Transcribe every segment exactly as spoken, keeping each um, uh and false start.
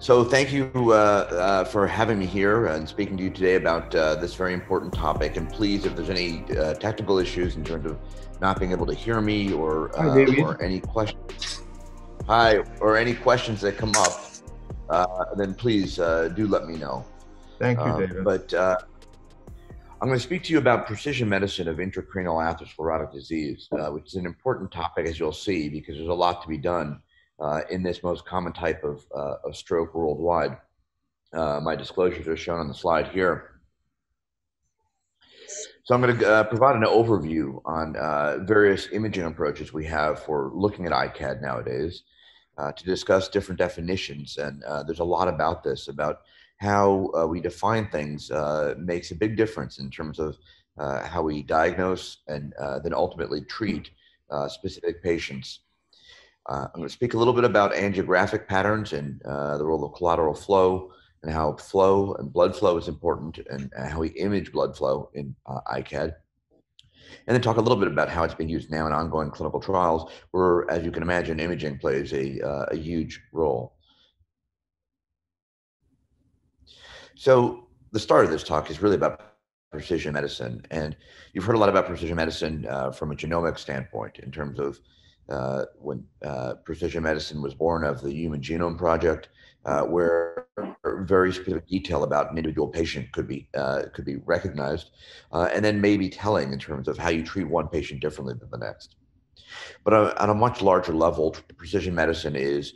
So thank you uh, uh, for having me here and speaking to you today about uh, this very important topic. And please, if there's any uh, technical issues in terms of not being able to hear me or Hi, uh, David. or any questions, hi, or any questions that come up, uh, then please uh, do let me know. Thank you, Um, David. but uh, I'm going to speak to you about precision medicine of intracranial atherosclerotic disease, uh, which is an important topic, as you'll see, because there's a lot to be done uh, in this most common type of, uh, of stroke worldwide. Uh, my disclosures are shown on the slide here. So I'm going to uh, provide an overview on uh, various imaging approaches we have for looking at I C A D nowadays, uh, to discuss different definitions. And uh, there's a lot about this, about how uh, we define things uh, makes a big difference in terms of uh, how we diagnose and uh, then ultimately treat uh, specific patients. Uh, I'm going to speak a little bit about angiographic patterns and uh, the role of collateral flow and how flow and blood flow is important and uh, how we image blood flow in uh, I C A D. And then talk a little bit about how it's being used now in ongoing clinical trials, where, as you can imagine, imaging plays a, uh, a huge role. So the start of this talk is really about precision medicine. And you've heard a lot about precision medicine uh, from a genomic standpoint in terms of uh, when uh, precision medicine was born of the Human Genome Project, uh, where very specific detail about an individual patient could be uh, could be recognized, uh, and then maybe telling in terms of how you treat one patient differently than the next. But on, on a much larger level, precision medicine is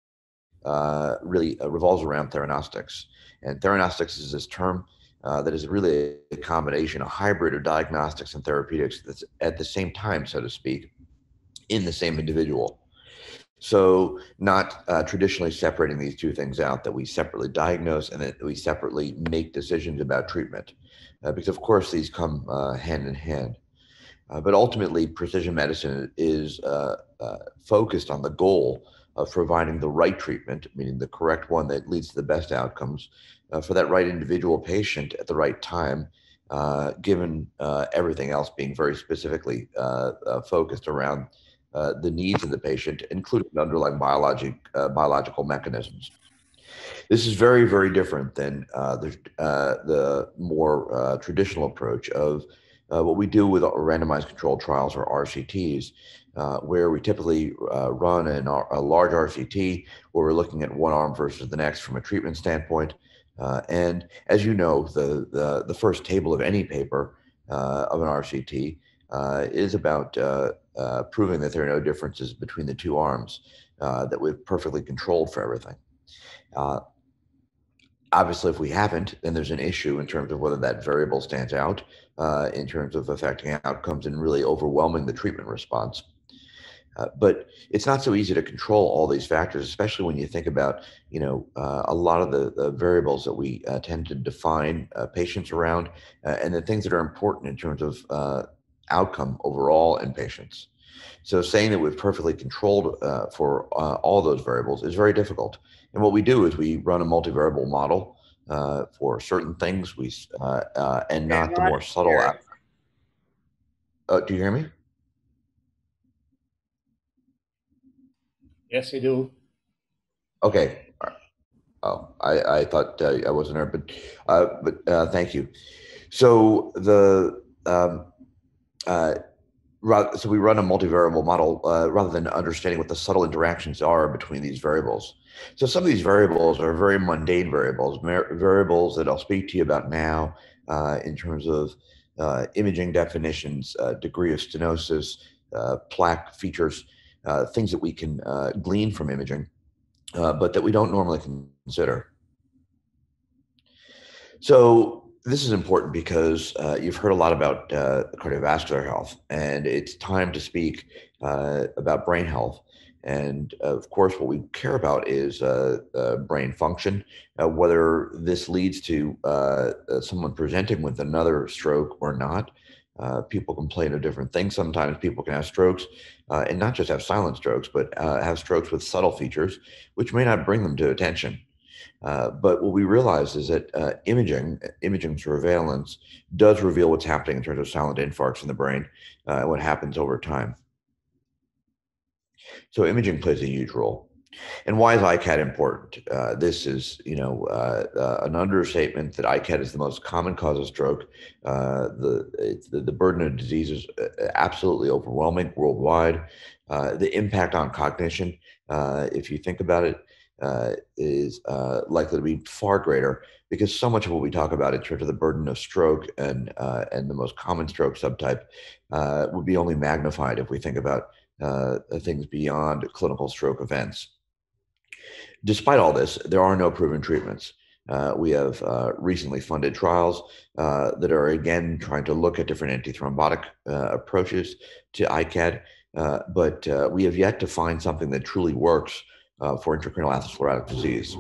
uh, really uh, revolves around theranostics. And theranostics is this term uh, that is really a combination, a hybrid of diagnostics and therapeutics that's at the same time, so to speak, in the same individual. So, not uh, traditionally separating these two things out, that we separately diagnose and that we separately make decisions about treatment. Uh, because, of course, these come uh, hand in hand. Uh, but ultimately, precision medicine is uh, uh, focused on the goal of providing the right treatment, meaning the correct one that leads to the best outcomes uh, for that right individual patient at the right time, uh, given uh, everything else being very specifically uh, uh, focused around uh, the needs of the patient, including the underlying biologic, uh, biological mechanisms. This is very, very different than uh, the, uh, the more uh, traditional approach of uh, what we do with randomized controlled trials, or R C Ts, uh, where we typically uh, run an, a large R C T where we're looking at one arm versus the next from a treatment standpoint. Uh, and as you know, the, the, the first table of any paper uh, of an R C T uh, is about uh, uh, proving that there are no differences between the two arms, uh, that we've perfectly controlled for everything. Uh, Obviously, if we haven't, then there's an issue in terms of whether that variable stands out uh, in terms of affecting outcomes and really overwhelming the treatment response. Uh, but it's not so easy to control all these factors, especially when you think about, you know, uh, a lot of the, the variables that we uh, tend to define uh, patients around, uh, and the things that are important in terms of uh, outcome overall in patients. So saying that we've perfectly controlled uh, for uh, all those variables is very difficult. And what we do is we run a multivariable model uh, for certain things, we uh, uh, and not the Cannot more subtle. hear. Uh, do you hear me? Yes, I do. Okay. Oh, I, I thought uh, I wasn't there, but uh, but uh, thank you. So the um, uh, Rather, so we run a multivariable model uh, rather than understanding what the subtle interactions are between these variables. So some of these variables are very mundane variables, variables that I'll speak to you about now uh, in terms of uh, imaging definitions, uh, degree of stenosis, uh, plaque features, uh, things that we can uh, glean from imaging, uh, but that we don't normally consider. So this is important because uh, you've heard a lot about uh, cardiovascular health, and it's time to speak uh, about brain health. And uh, of course, what we care about is uh, uh, brain function, uh, whether this leads to uh, uh, someone presenting with another stroke or not. Uh, people complain of different things. Sometimes people can have strokes uh, and not just have silent strokes, but uh, have strokes with subtle features, which may not bring them to attention. Uh, but what we realize is that uh, imaging, imaging surveillance does reveal what's happening in terms of silent infarcts in the brain uh, and what happens over time. So imaging plays a huge role. And why is I C A D important? Uh, this is, you know, uh, uh, an understatement that I C A D is the most common cause of stroke. Uh, the, it's the the burden of disease is uh, absolutely overwhelming worldwide. Uh, the impact on cognition, uh, if you think about it, uh, is uh, likely to be far greater because so much of what we talk about in terms of the burden of stroke and uh, and the most common stroke subtype uh, would be only magnified if we think about uh, things beyond clinical stroke events. Despite all this, there are no proven treatments. Uh, we have uh, recently funded trials uh, that are again trying to look at different antithrombotic uh, approaches to I C A D, uh, but uh, we have yet to find something that truly works uh, for intracranial atherosclerotic disease.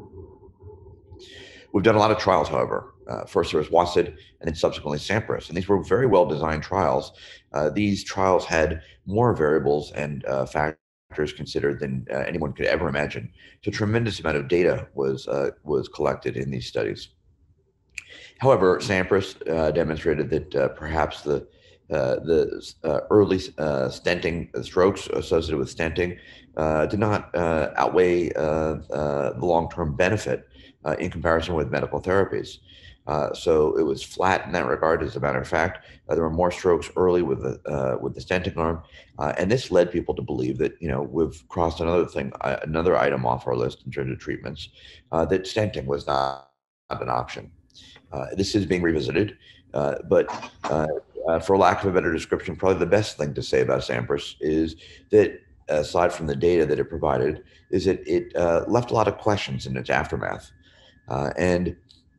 We've done a lot of trials, however. Uh, first there was WASID and then subsequently SAMPRIS, and these were very well designed trials. Uh, these trials had more variables and uh, factors considered than uh, anyone could ever imagine. So a tremendous amount of data was uh, was collected in these studies. However, SAMPRIS uh, demonstrated that uh, perhaps the uh, the uh, early uh, stenting uh, strokes associated with stenting uh, did not uh, outweigh uh, uh, the long-term benefit uh, in comparison with medical therapies. Uh, so it was flat in that regard. As a matter of fact, uh, there were more strokes early with the uh, with the stenting arm, uh, and this led people to believe that you know we've crossed another thing, uh, another item off our list in terms of treatments, uh, that stenting was not, not an option. Uh, this is being revisited, uh, but uh, uh, for lack of a better description, probably the best thing to say about SAMPRIS is that, aside from the data that it provided, is that it uh, left a lot of questions in its aftermath. Uh, and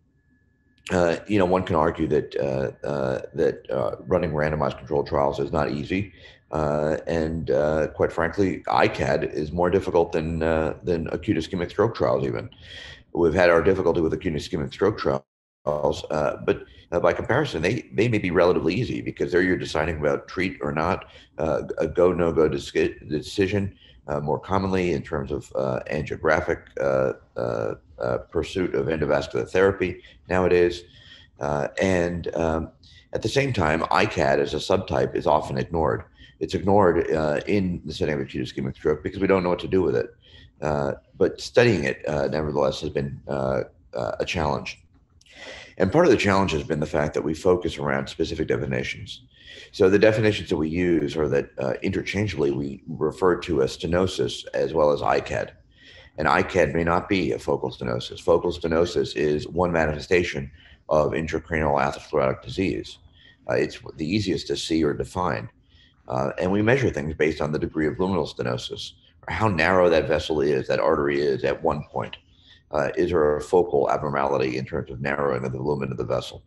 uh, you know, one can argue that uh, uh, that uh, running randomized controlled trials is not easy, uh, and uh, quite frankly, I C A D is more difficult than uh, than acute ischemic stroke trials. Even we've had our difficulty with acute ischemic stroke trials, uh, but uh, by comparison, they they may be relatively easy because there you're deciding about treat or not, uh, a go no go decision. Uh, more commonly in terms of uh, angiographic uh, uh, uh, pursuit of endovascular therapy nowadays. Uh, and um, at the same time, I C A D as a subtype is often ignored. It's ignored uh, in the setting of acute ischemic stroke because we don't know what to do with it. Uh, but studying it, uh, nevertheless, has been uh, uh, a challenge. And part of the challenge has been the fact that we focus around specific definitions. So the definitions that we use are that uh, interchangeably we refer to as stenosis as well as I C A D. And I C A D may not be a focal stenosis. Focal stenosis is one manifestation of intracranial atherosclerotic disease. Uh, it's the easiest to see or define. Uh, and we measure things based on the degree of luminal stenosis, or how narrow that vessel is, that artery is at one point. Uh, is there a focal abnormality in terms of narrowing of the lumen of the vessel?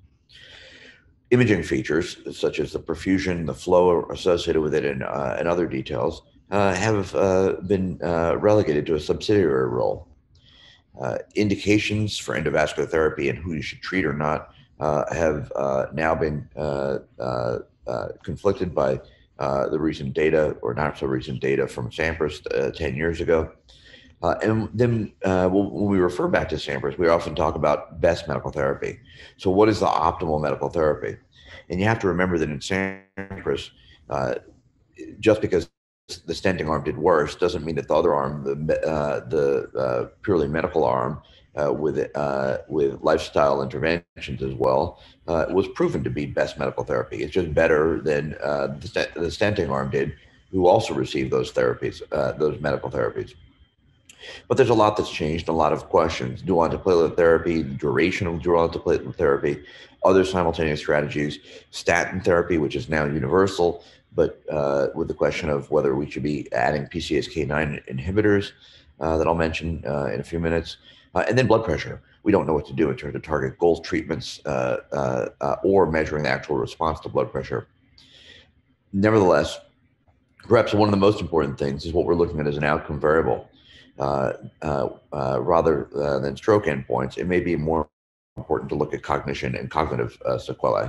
Imaging features, such as the perfusion, the flow associated with it, and, uh, and other details, uh, have uh, been uh, relegated to a subsidiary role. Uh, indications for endovascular therapy and who you should treat or not uh, have uh, now been uh, uh, uh, conflicted by uh, the recent data, or not so recent data, from SAMPRIS uh, ten years ago. Uh, and then uh, when we refer back to SAMPRIS, we often talk about best medical therapy. So what is the optimal medical therapy? And you have to remember that in SAMPRIS, uh, just because the stenting arm did worse doesn't mean that the other arm, the, uh, the uh, purely medical arm, uh, with uh, with lifestyle interventions as well, uh, was proven to be best medical therapy. It's just better than uh, the, st- the stenting arm did, who also received those therapies, uh, those medical therapies. But there's a lot that's changed, a lot of questions. Dual antiplatelet therapy, the duration of dual antiplatelet therapy, other simultaneous strategies, statin therapy, which is now universal, but uh, with the question of whether we should be adding P C S K nine inhibitors uh, that I'll mention uh, in a few minutes. Uh, and then blood pressure. We don't know what to do in terms of target goal treatments uh, uh, uh, or measuring the actual response to blood pressure. Nevertheless, perhaps one of the most important things is what we're looking at as an outcome variable. Uh, uh, uh, rather uh, than stroke endpoints, it may be more important to look at cognition and cognitive uh, sequelae.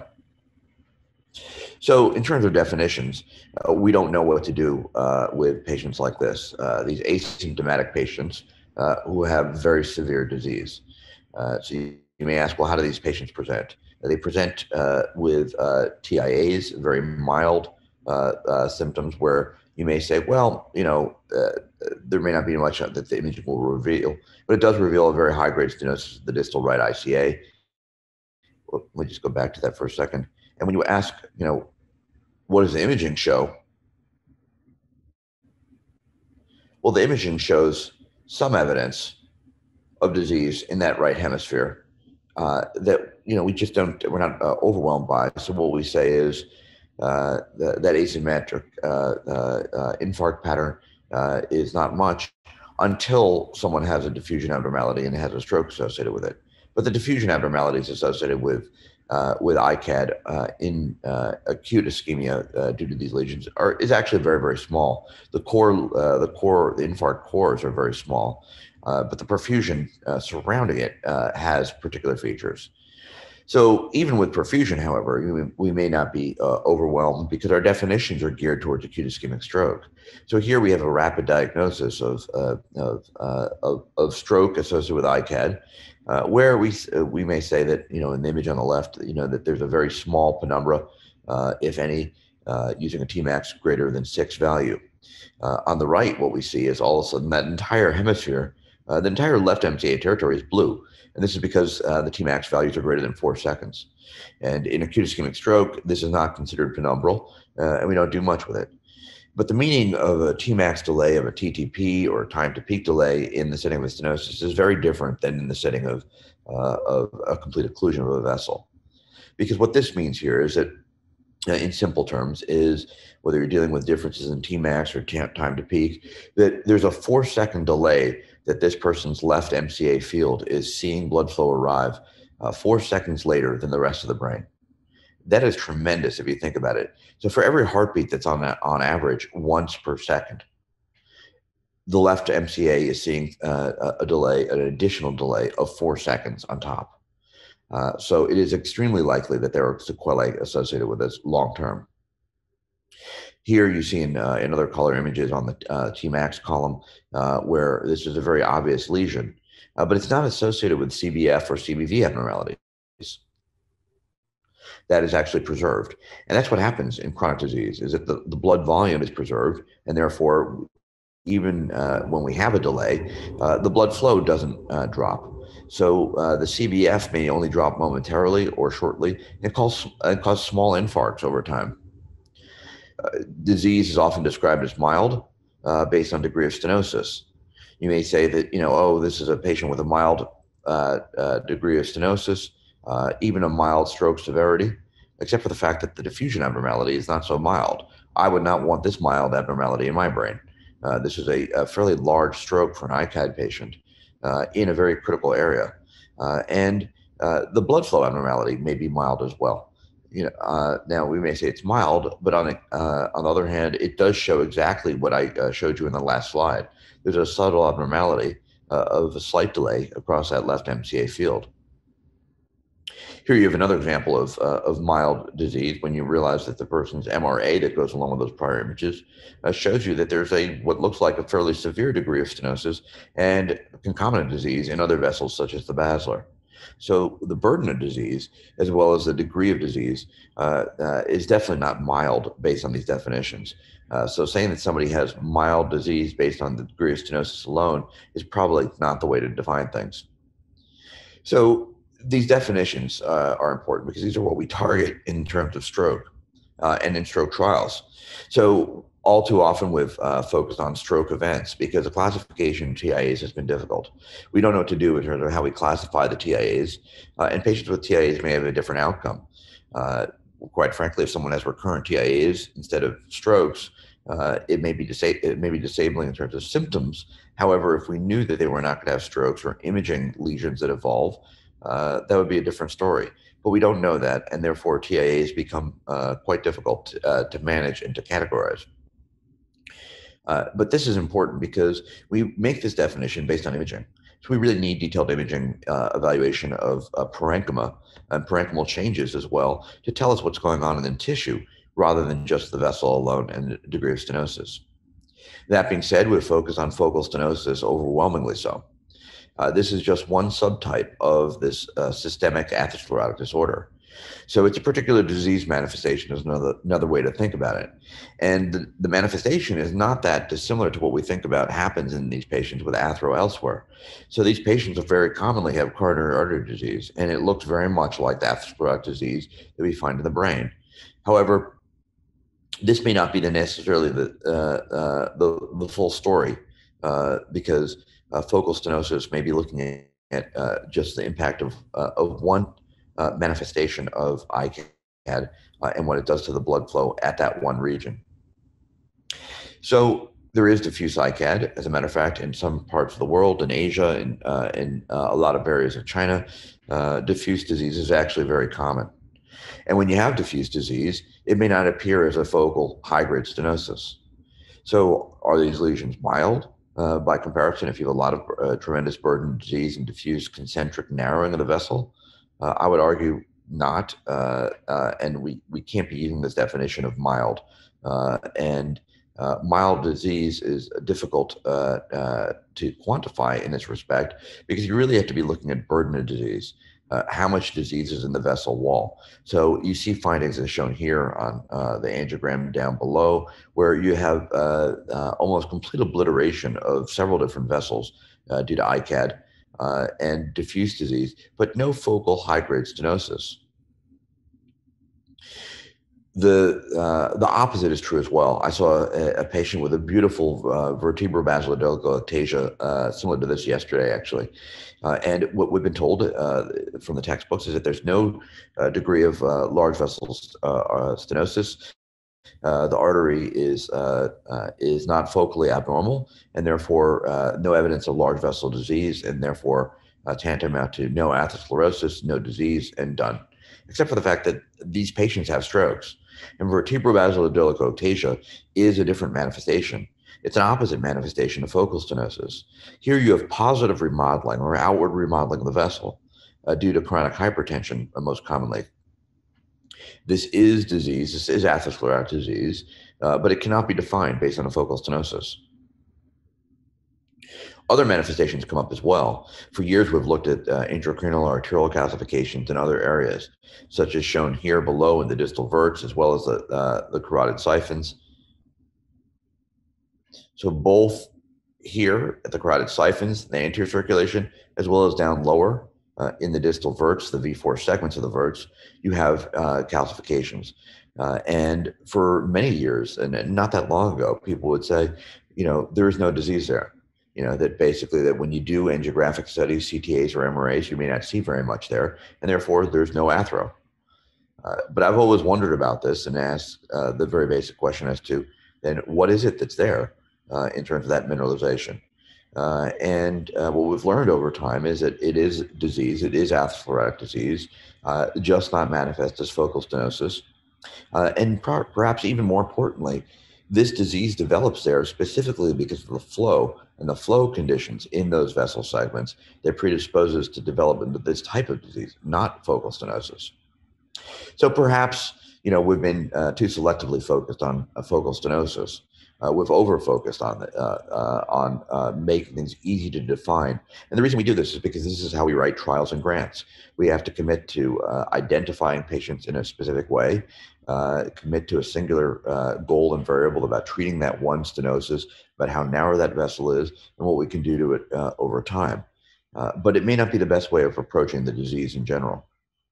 So in terms of definitions, uh, we don't know what to do uh, with patients like this, uh, these asymptomatic patients uh, who have very severe disease. Uh, so you, you may ask, well, how do these patients present? They present uh, with uh, T I As, very mild uh, uh, symptoms where You may say, well, you know, uh, there may not be much that the imaging will reveal, but it does reveal a very high-grade stenosis of the distal right I C A. Well, let me just go back to that for a second. And when you ask, you know, what does the imaging show? Well, the imaging shows some evidence of disease in that right hemisphere uh, that, you know, we just don't, we're not uh, overwhelmed by. So what we say is uh, the, that asymmetric uh, uh, uh, infarct pattern uh, is not much until someone has a diffusion abnormality and has a stroke associated with it. But the diffusion abnormality is associated with uh, with I C A D uh, in uh, acute ischemia uh, due to these lesions are is actually very, very small. The core, uh, the core, the infarct cores are very small, uh, but the perfusion uh, surrounding it uh, has particular features. So even with perfusion, however, we, we may not be uh, overwhelmed because our definitions are geared towards acute ischemic stroke. So here we have a rapid diagnosis of uh, of, uh, of, of stroke associated with I C A D, uh, where we uh, we may say that, you know, in the image on the left, you know, that there's a very small penumbra, uh, if any, uh, using a T max greater than six value. Uh, on the right, what we see is all of a sudden that entire hemisphere, uh, the entire left M C A territory is blue. And this is because uh, the T max values are greater than four seconds. And in acute ischemic stroke, this is not considered penumbral, uh, and we don't do much with it. But the meaning of a T max delay of a T T P or time to peak delay in the setting of a stenosis is very different than in the setting of, uh, of a complete occlusion of a vessel. Because what this means here is that, uh, in simple terms, is whether you're dealing with differences in T max or time to peak, that there's a four second delay that this person's left M C A field is seeing blood flow arrive uh, four seconds later than the rest of the brain. That is tremendous if you think about it. So for every heartbeat that's on that, on average once per second, the left M C A is seeing uh, a delay, an additional delay of four seconds on top. Uh, so it is extremely likely that there are sequelae associated with this long term. Here you see in, uh, in other color images on the uh, T max column uh, where this is a very obvious lesion, uh, but it's not associated with C B F or C B V abnormalities. That is actually preserved. And that's what happens in chronic disease, is that the, the blood volume is preserved, and therefore, even uh, when we have a delay, uh, the blood flow doesn't uh, drop. So uh, the C B F may only drop momentarily or shortly, and cause, uh, cause small infarcts over time. Uh, disease is often described as mild uh, based on degree of stenosis. You may say that, you know, oh, this is a patient with a mild uh, uh, degree of stenosis, uh, even a mild stroke severity, except for the fact that the diffusion abnormality is not so mild. I would not want this mild abnormality in my brain. Uh, this is a, a fairly large stroke for an I C A D patient uh, in a very critical area. Uh, and uh, the blood flow abnormality may be mild as well. You know, uh, now we may say it's mild, but on, a, uh, on the other hand, it does show exactly what I uh, showed you in the last slide. There's a subtle abnormality uh, of a slight delay across that left M C A field. Here you have another example of, uh, of mild disease when you realize that the person's M R A that goes along with those prior images uh, shows you that there's a what looks like a fairly severe degree of stenosis and concomitant disease in other vessels such as the basilar. So the burden of disease, as well as the degree of disease, uh, uh, is definitely not mild based on these definitions. Uh, so saying that somebody has mild disease based on the degree of stenosis alone is probably not the way to define things. So these definitions uh, are important because these are what we target in terms of stroke uh, and in stroke trials. So all too often we've uh, focused on stroke events because the classification of T I As has been difficult. We don't know what to do in terms of how we classify the T I As, uh, and patients with T I As may have a different outcome. Uh, quite frankly, if someone has recurrent T I As instead of strokes, uh, it may be disa- it may be disabling in terms of symptoms. However, if we knew that they were not going to have strokes or imaging lesions that evolve, uh, that would be a different story. But we don't know that, and therefore T I As become uh, quite difficult uh, to manage and to categorize. Uh, but this is important because we make this definition based on imaging. So we really need detailed imaging uh, evaluation of uh, parenchyma and parenchymal changes as well to tell us what's going on in the tissue rather than just the vessel alone and the degree of stenosis. That being said, we focus on focal stenosis overwhelmingly so. Uh, this is just one subtype of this uh, systemic atherosclerotic disorder. So it's a particular disease manifestation is another, another way to think about it. And the, the manifestation is not that dissimilar to what we think about happens in these patients with athero elsewhere. So these patients very commonly have coronary artery disease, and it looks very much like the atherosclerotic disease that we find in the brain. However, this may not be the necessarily the, uh, uh, the, the full story uh, because uh, focal stenosis may be looking at, at uh, just the impact of, uh, of one uh, manifestation of I C A D uh, and what it does to the blood flow at that one region. So there is diffuse I C A D, as a matter of fact, in some parts of the world, in Asia, and uh, in uh, a lot of areas of China, uh, diffuse disease is actually very common. And when you have diffuse disease, it may not appear as a focal high-grade stenosis. So are these lesions mild? Uh, by comparison, if you have a lot of uh, tremendous burden of disease and diffuse concentric narrowing of the vessel, uh, I would argue not. Uh, uh, and we, we can't be using this definition of mild. Uh, and uh, mild disease is difficult uh, uh, to quantify in this respect because you really have to be looking at burden of disease. Uh, how much disease is in the vessel wall. So you see findings as shown here on uh, the angiogram down below, where you have uh, uh, almost complete obliteration of several different vessels uh, due to I C A D uh, and diffuse disease, but no focal high-grade stenosis. The uh, the opposite is true as well. I saw a, a patient with a beautiful uh, vertebrobasaloidal ectasia, uh, similar to this yesterday, actually. Uh, and what we've been told uh, from the textbooks is that there's no uh, degree of uh, large vessels uh, uh, stenosis. Uh, the artery is uh, uh, is not focally abnormal, and therefore uh, no evidence of large vessel disease, and therefore uh, tantamount to no atherosclerosis, no disease, and done. Except for the fact that these patients have strokes. And vertebrobasaloidal ectasia is a different manifestation. It's an opposite manifestation of focal stenosis. Here you have positive remodeling or outward remodeling of the vessel uh, due to chronic hypertension, uh, most commonly. This is disease, this is atherosclerotic disease, uh, but it cannot be defined based on a focal stenosis. Other manifestations come up as well. For years, we've looked at uh, intracranial arterial calcifications in other areas, such as shown here below in the distal verts, as well as the, uh, the carotid siphons. So both here at the carotid siphons, the anterior circulation, as well as down lower uh, in the distal verts, the V four segments of the verts, you have uh, calcifications. Uh, and for many years, and not that long ago, people would say, you know, there is no disease there. You know, that basically that when you do angiographic studies, C T As or M R As, you may not see very much there, and therefore there's no athero. Uh, but I've always wondered about this and asked uh, the very basic question as to then what is it that's there uh, in terms of that mineralization? Uh, and uh, what we've learned over time is that it is disease, it is atherosclerotic disease, uh, just not manifest as focal stenosis. Uh, and per perhaps even more importantly, this disease develops there specifically because of the flow and the flow conditions in those vessel segments that predisposes to development of this type of disease, not focal stenosis. So perhaps, you know, we've been uh, too selectively focused on uh, focal stenosis. Uh, we've over-focused on the, uh, uh, on uh, making things easy to define. And the reason we do this is because this is how we write trials and grants. We have to commit to uh, identifying patients in a specific way, uh, commit to a singular uh, goal and variable about treating that one stenosis, about how narrow that vessel is, and what we can do to it uh, over time. Uh, but it may not be the best way of approaching the disease in general.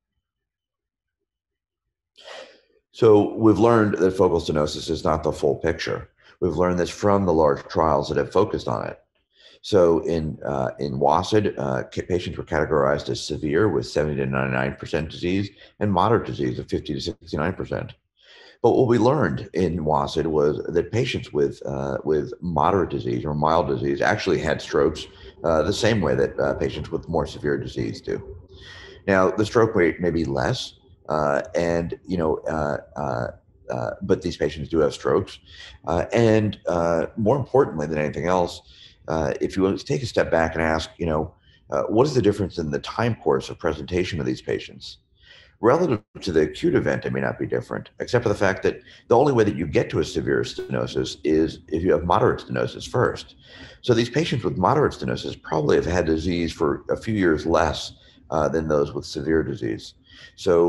So we've learned that focal stenosis is not the full picture. We've learned this from the large trials that have focused on it. So in uh, in WASID, uh, patients were categorized as severe with seventy to ninety-nine percent disease and moderate disease of fifty to sixty-nine percent. But what we learned in WASID was that patients with uh, with moderate disease or mild disease actually had strokes uh, the same way that uh, patients with more severe disease do. Now, the stroke rate may be less, uh, and you know, uh, uh, uh, but these patients do have strokes. Uh, and uh, more importantly than anything else, uh, if you take a step back and ask, you know, uh, what is the difference in the time course of presentation of these patients? Relative to the acute event, it may not be different, except for the fact that the only way that you get to a severe stenosis is if you have moderate stenosis first. So these patients with moderate stenosis probably have had disease for a few years less uh, than those with severe disease. So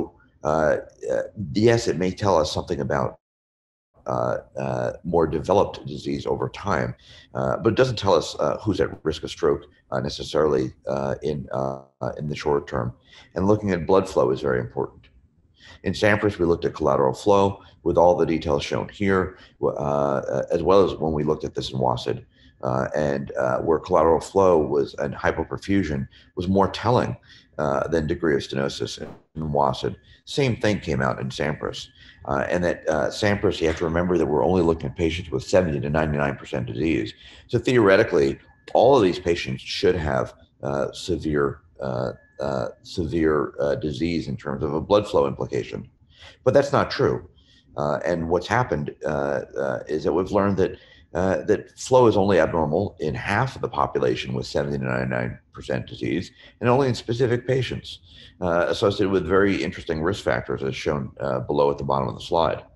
uh, uh, yes, it may tell us something about uh, uh, more developed disease over time, uh, but it doesn't tell us uh, who's at risk of stroke uh, necessarily uh, in uh, in the short term. And looking at blood flow is very important. In Sampras, we looked at collateral flow with all the details shown here, uh, as well as when we looked at this in WASID, uh, and uh, where collateral flow was and hypoperfusion was more telling uh, than degree of stenosis in WASID. Same thing came out in Sampras. Uh, and that uh, Sampras, you have to remember that we're only looking at patients with seventy to ninety-nine percent disease. So theoretically, all of these patients should have uh, severe uh, uh, severe uh, disease in terms of a blood flow implication. But that's not true. Uh, and what's happened uh, uh, is that we've learned that uh, that flow is only abnormal in half of the population with seventy to ninety-nine percent disease, and only in specific patients uh, associated with very interesting risk factors, as shown uh, below at the bottom of the slide.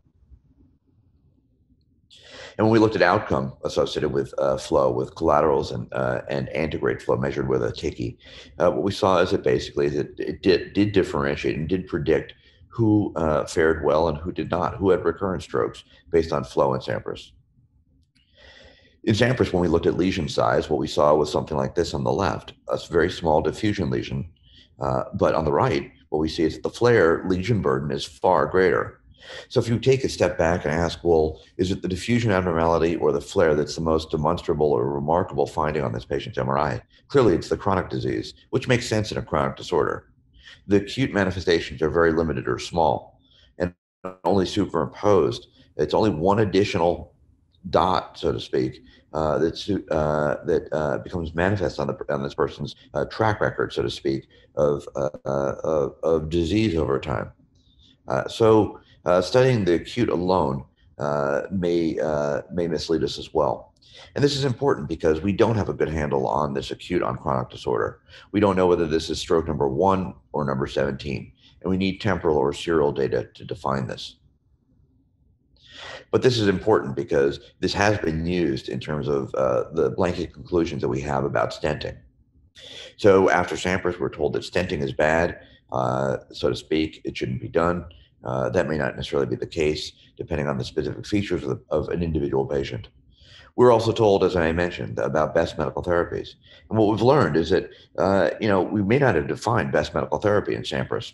And when we looked at outcome associated with uh, flow, with collaterals and uh, and antegrade flow measured with a T I C I, uh, what we saw is that basically that it did, did differentiate and did predict who uh, fared well and who did not, who had recurrent strokes based on flow in Sampras. In Sampras, when we looked at lesion size, what we saw was something like this on the left, a very small diffusion lesion. Uh, but on the right, what we see is that the flare lesion burden is far greater. So if you take a step back and ask, well, is it the diffusion abnormality or the flare that's the most demonstrable or remarkable finding on this patient's M R I? Clearly, it's the chronic disease, which makes sense in a chronic disorder. The acute manifestations are very limited or small and only superimposed. It's only one additional dot, so to speak, uh, that's, uh, that uh, becomes manifest on, the, on this person's uh, track record, so to speak, of, uh, uh, of, of disease over time. Uh, so uh, studying the acute alone uh, may, uh, may mislead us as well. And this is important because we don't have a good handle on this acute on chronic disorder. We don't know whether this is stroke number one or number seventeen, and we need temporal or serial data to define this. But this is important because this has been used in terms of uh, the blanket conclusions that we have about stenting. So after Sampras, we're told that stenting is bad, uh, so to speak. It shouldn't be done. Uh, that may not necessarily be the case, depending on the specific features of, of an individual patient. We're also told, as I mentioned, about best medical therapies. And what we've learned is that, uh, you know, we may not have defined best medical therapy in Sampras.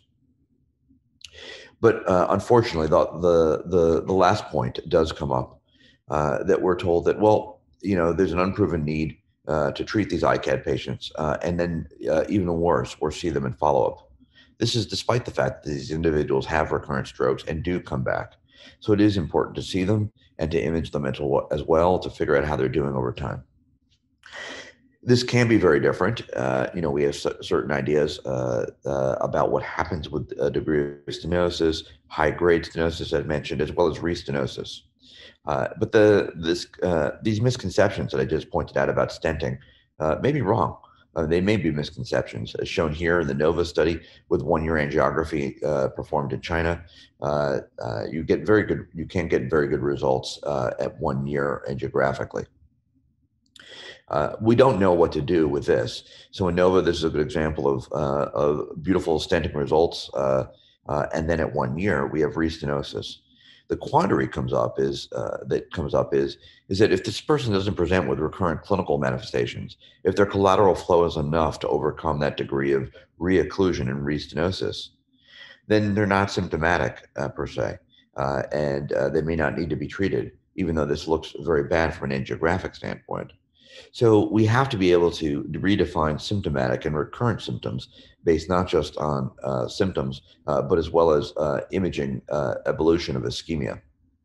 But uh, unfortunately, the, the, the, the last point does come up, uh, that we're told that, well, you know, there's an unproven need uh, to treat these I C A D patients, uh, and then uh, even worse, or see them in follow-up. This is despite the fact that these individuals have recurrent strokes and do come back. So it is important to see them and to image them as well to figure out how they're doing over time. This can be very different. Uh, you know, we have certain ideas uh, uh, about what happens with a degree of stenosis, high-grade stenosis, as mentioned, as well as restenosis. Uh, but the this uh, these misconceptions that I just pointed out about stenting uh, may be wrong. Uh, they may be misconceptions, as shown here in the NOVA study with one-year angiography uh, performed in China. Uh, uh, you get very good. You can get very good results uh, at one year angiographically. Uh, we don't know what to do with this. So in NOVA, this is a good example of, uh, of beautiful stenting results. Uh, uh, and then at one year, we have restenosis. The quandary comes up is uh, that comes up is is that if this person doesn't present with recurrent clinical manifestations, if their collateral flow is enough to overcome that degree of reocclusion and restenosis, then they're not symptomatic uh, per se, uh, and uh, they may not need to be treated, even though this looks very bad from an angiographic standpoint. So we have to be able to redefine symptomatic and recurrent symptoms based not just on uh, symptoms, uh, but as well as uh, imaging uh, evolution of ischemia.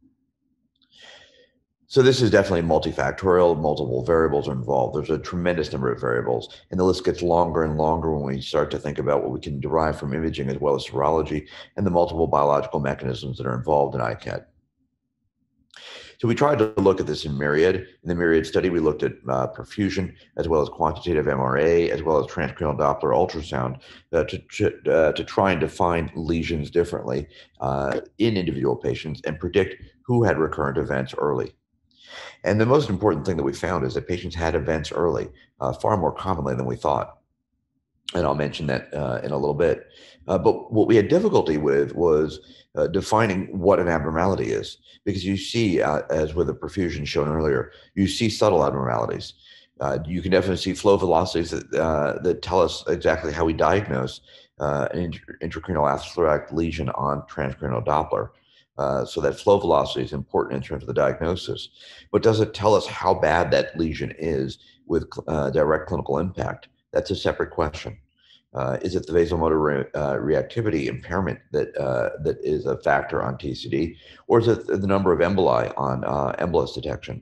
So this is definitely multifactorial, multiple variables are involved. There's a tremendous number of variables, and the list gets longer and longer when we start to think about what we can derive from imaging as well as serology and the multiple biological mechanisms that are involved in I C A D. So we tried to look at this in Myriad. In the Myriad study, we looked at uh, perfusion as well as quantitative M R A, as well as transcranial Doppler ultrasound uh, to, to, uh, to try and define lesions differently uh, in individual patients and predict who had recurrent events early. And the most important thing that we found is that patients had events early, uh, far more commonly than we thought. and I'll mention that uh, in a little bit. Uh, but what we had difficulty with was uh, defining what an abnormality is, because you see, uh, as with the perfusion shown earlier, you see subtle abnormalities. Uh, you can definitely see flow velocities that, uh, that tell us exactly how we diagnose uh, an inter- intracranial atherosclerotic lesion on transcranial Doppler. Uh, so that flow velocity is important in terms of the diagnosis, but does it tell us how bad that lesion is with uh, direct clinical impact? That's a separate question. Uh, is it the vasomotor re- uh, reactivity impairment that uh, that is a factor on T C D, or is it the number of emboli on uh, embolus detection?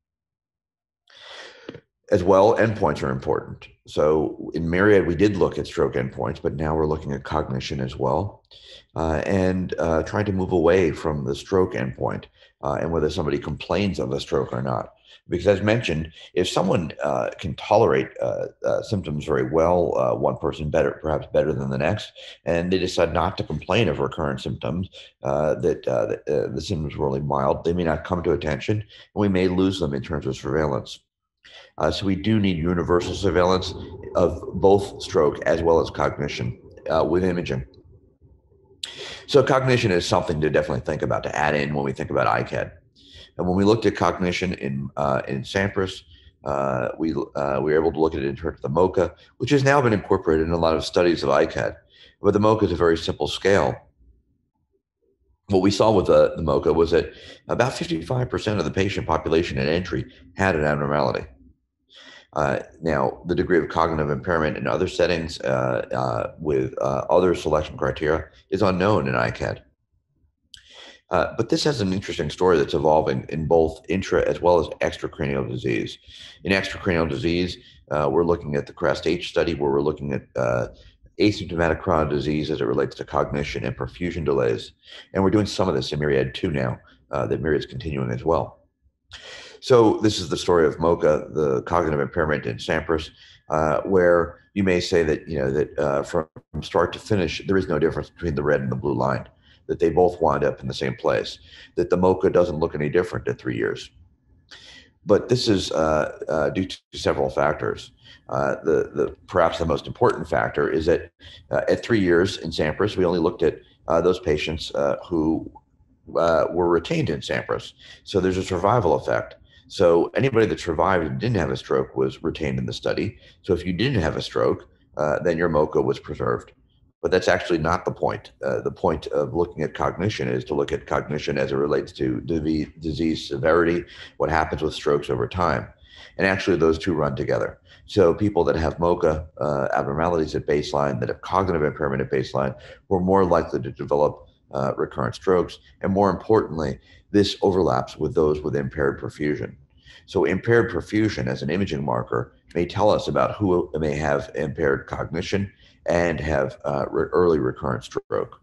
As well, endpoints are important. So in Myriad, we did look at stroke endpoints, but now we're looking at cognition as well, uh, and uh, trying to move away from the stroke endpoint uh, and whether somebody complains of a stroke or not. Because as mentioned, if someone uh, can tolerate uh, uh, symptoms very well, uh, one person better, perhaps better than the next, and they decide not to complain of recurrent symptoms, uh, that, uh, that uh, the symptoms were really mild, they may not come to attention, and we may lose them in terms of surveillance. Uh, so we do need universal surveillance of both stroke as well as cognition uh, with imaging. So cognition is something to definitely think about, to add in when we think about I C A D. And when we looked at cognition in uh, in Sampras, uh, we uh, we were able to look at it in terms of the MoCA, which has now been incorporated in a lot of studies of I C A D. But the MoCA is a very simple scale. What we saw with the, the MoCA was that about fifty-five percent of the patient population at entry had an abnormality. Uh, now, the degree of cognitive impairment in other settings uh, uh, with uh, other selection criteria is unknown in I C A D. Uh, but this has an interesting story that's evolving in both intra as well as extracranial disease. In extracranial disease, uh, we're looking at the CREST-H study, where we're looking at uh, asymptomatic chronic disease as it relates to cognition and perfusion delays. And we're doing some of this in Myriad two now, uh, that Myriad's continuing as well. So this is the story of MoCA, the cognitive impairment in Sampras, uh, where you may say that, you know, that uh, from start to finish, there is no difference between the red and the blue line, that they both wind up in the same place, that the MoCA doesn't look any different at three years. But this is uh, uh, due to several factors. Uh, the, the perhaps the most important factor is that uh, at three years in Sampras, we only looked at uh, those patients uh, who uh, were retained in Sampras. So there's a survival effect. So anybody that survived and didn't have a stroke was retained in the study. So if you didn't have a stroke, uh, then your MoCA was preserved. But that's actually not the point. Uh, the point of looking at cognition is to look at cognition as it relates to disease severity, what happens with strokes over time. And actually, those two run together. So people that have MoCA uh, abnormalities at baseline, that have cognitive impairment at baseline, were more likely to develop uh, recurrent strokes. And more importantly, this overlaps with those with impaired perfusion. So impaired perfusion as an imaging marker may tell us about who may have impaired cognition and have uh, re- early recurrent stroke.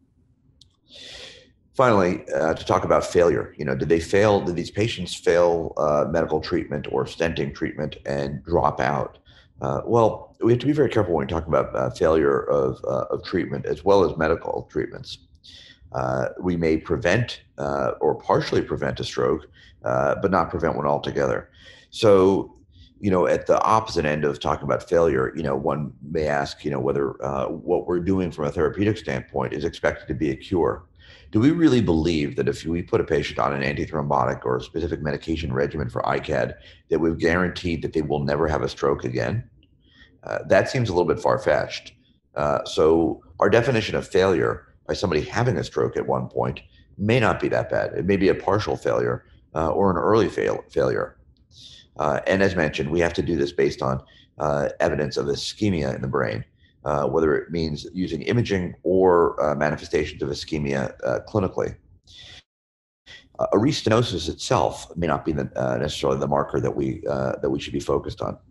Finally, uh, to talk about failure, you know, did they fail? Did these patients fail uh, medical treatment or stenting treatment and drop out? Uh, well, we have to be very careful when we talk about uh, failure of, uh, of treatment as well as medical treatments. Uh, we may prevent uh, or partially prevent a stroke, uh, but not prevent one altogether. So, you know, at the opposite end of talking about failure, you know, one may ask, you know, whether uh, what we're doing from a therapeutic standpoint is expected to be a cure. Do we really believe that if we put a patient on an antithrombotic or a specific medication regimen for I C A D, that we've guaranteed that they will never have a stroke again? Uh, that seems a little bit far-fetched. Uh, so our definition of failure by somebody having a stroke at one point may not be that bad. It may be a partial failure uh, or an early fail- failure. Uh, and as mentioned, we have to do this based on uh, evidence of ischemia in the brain, uh, whether it means using imaging or uh, manifestations of ischemia uh, clinically. Uh, a restenosis itself may not be the, uh, necessarily the marker that we uh, that we should be focused on.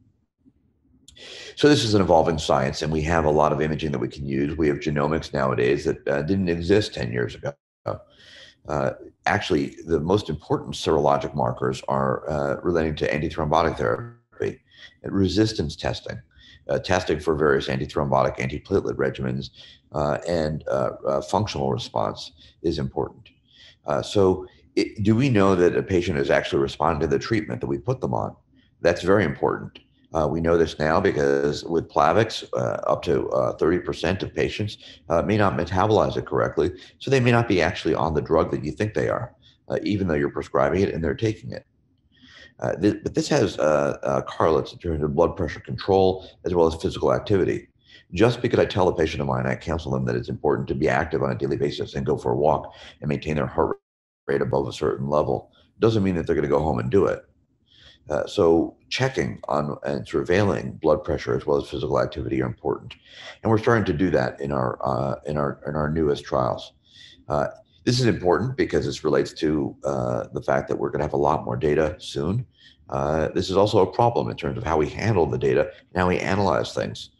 So this is an evolving science, and we have a lot of imaging that we can use. We have genomics nowadays that uh, didn't exist ten years ago. Uh, actually, the most important serologic markers are uh, relating to antithrombotic therapy and resistance testing, uh, testing for various antithrombotic, antiplatelet regimens, uh, and uh, uh, functional response is important. Uh, so it, do we know that a patient is actually responding to the treatment that we put them on? That's very important. Uh, we know this now because with Plavix, uh, up to uh, thirty percent of patients uh, may not metabolize it correctly, so they may not be actually on the drug that you think they are, uh, even though you're prescribing it and they're taking it. Uh, th- but this has uh, uh, correlates in terms of blood pressure control as well as physical activity. Just because I tell a patient of mine, I counsel them that it's important to be active on a daily basis and go for a walk and maintain their heart rate above a certain level, doesn't mean that they're going to go home and do it. Uh, so checking on and surveilling blood pressure as well as physical activity are important, and we're starting to do that in our uh, in our in our newest trials. Uh, this is important because this relates to uh, the fact that we're going to have a lot more data soon. Uh, this is also a problem in terms of how we handle the data and how we analyze things.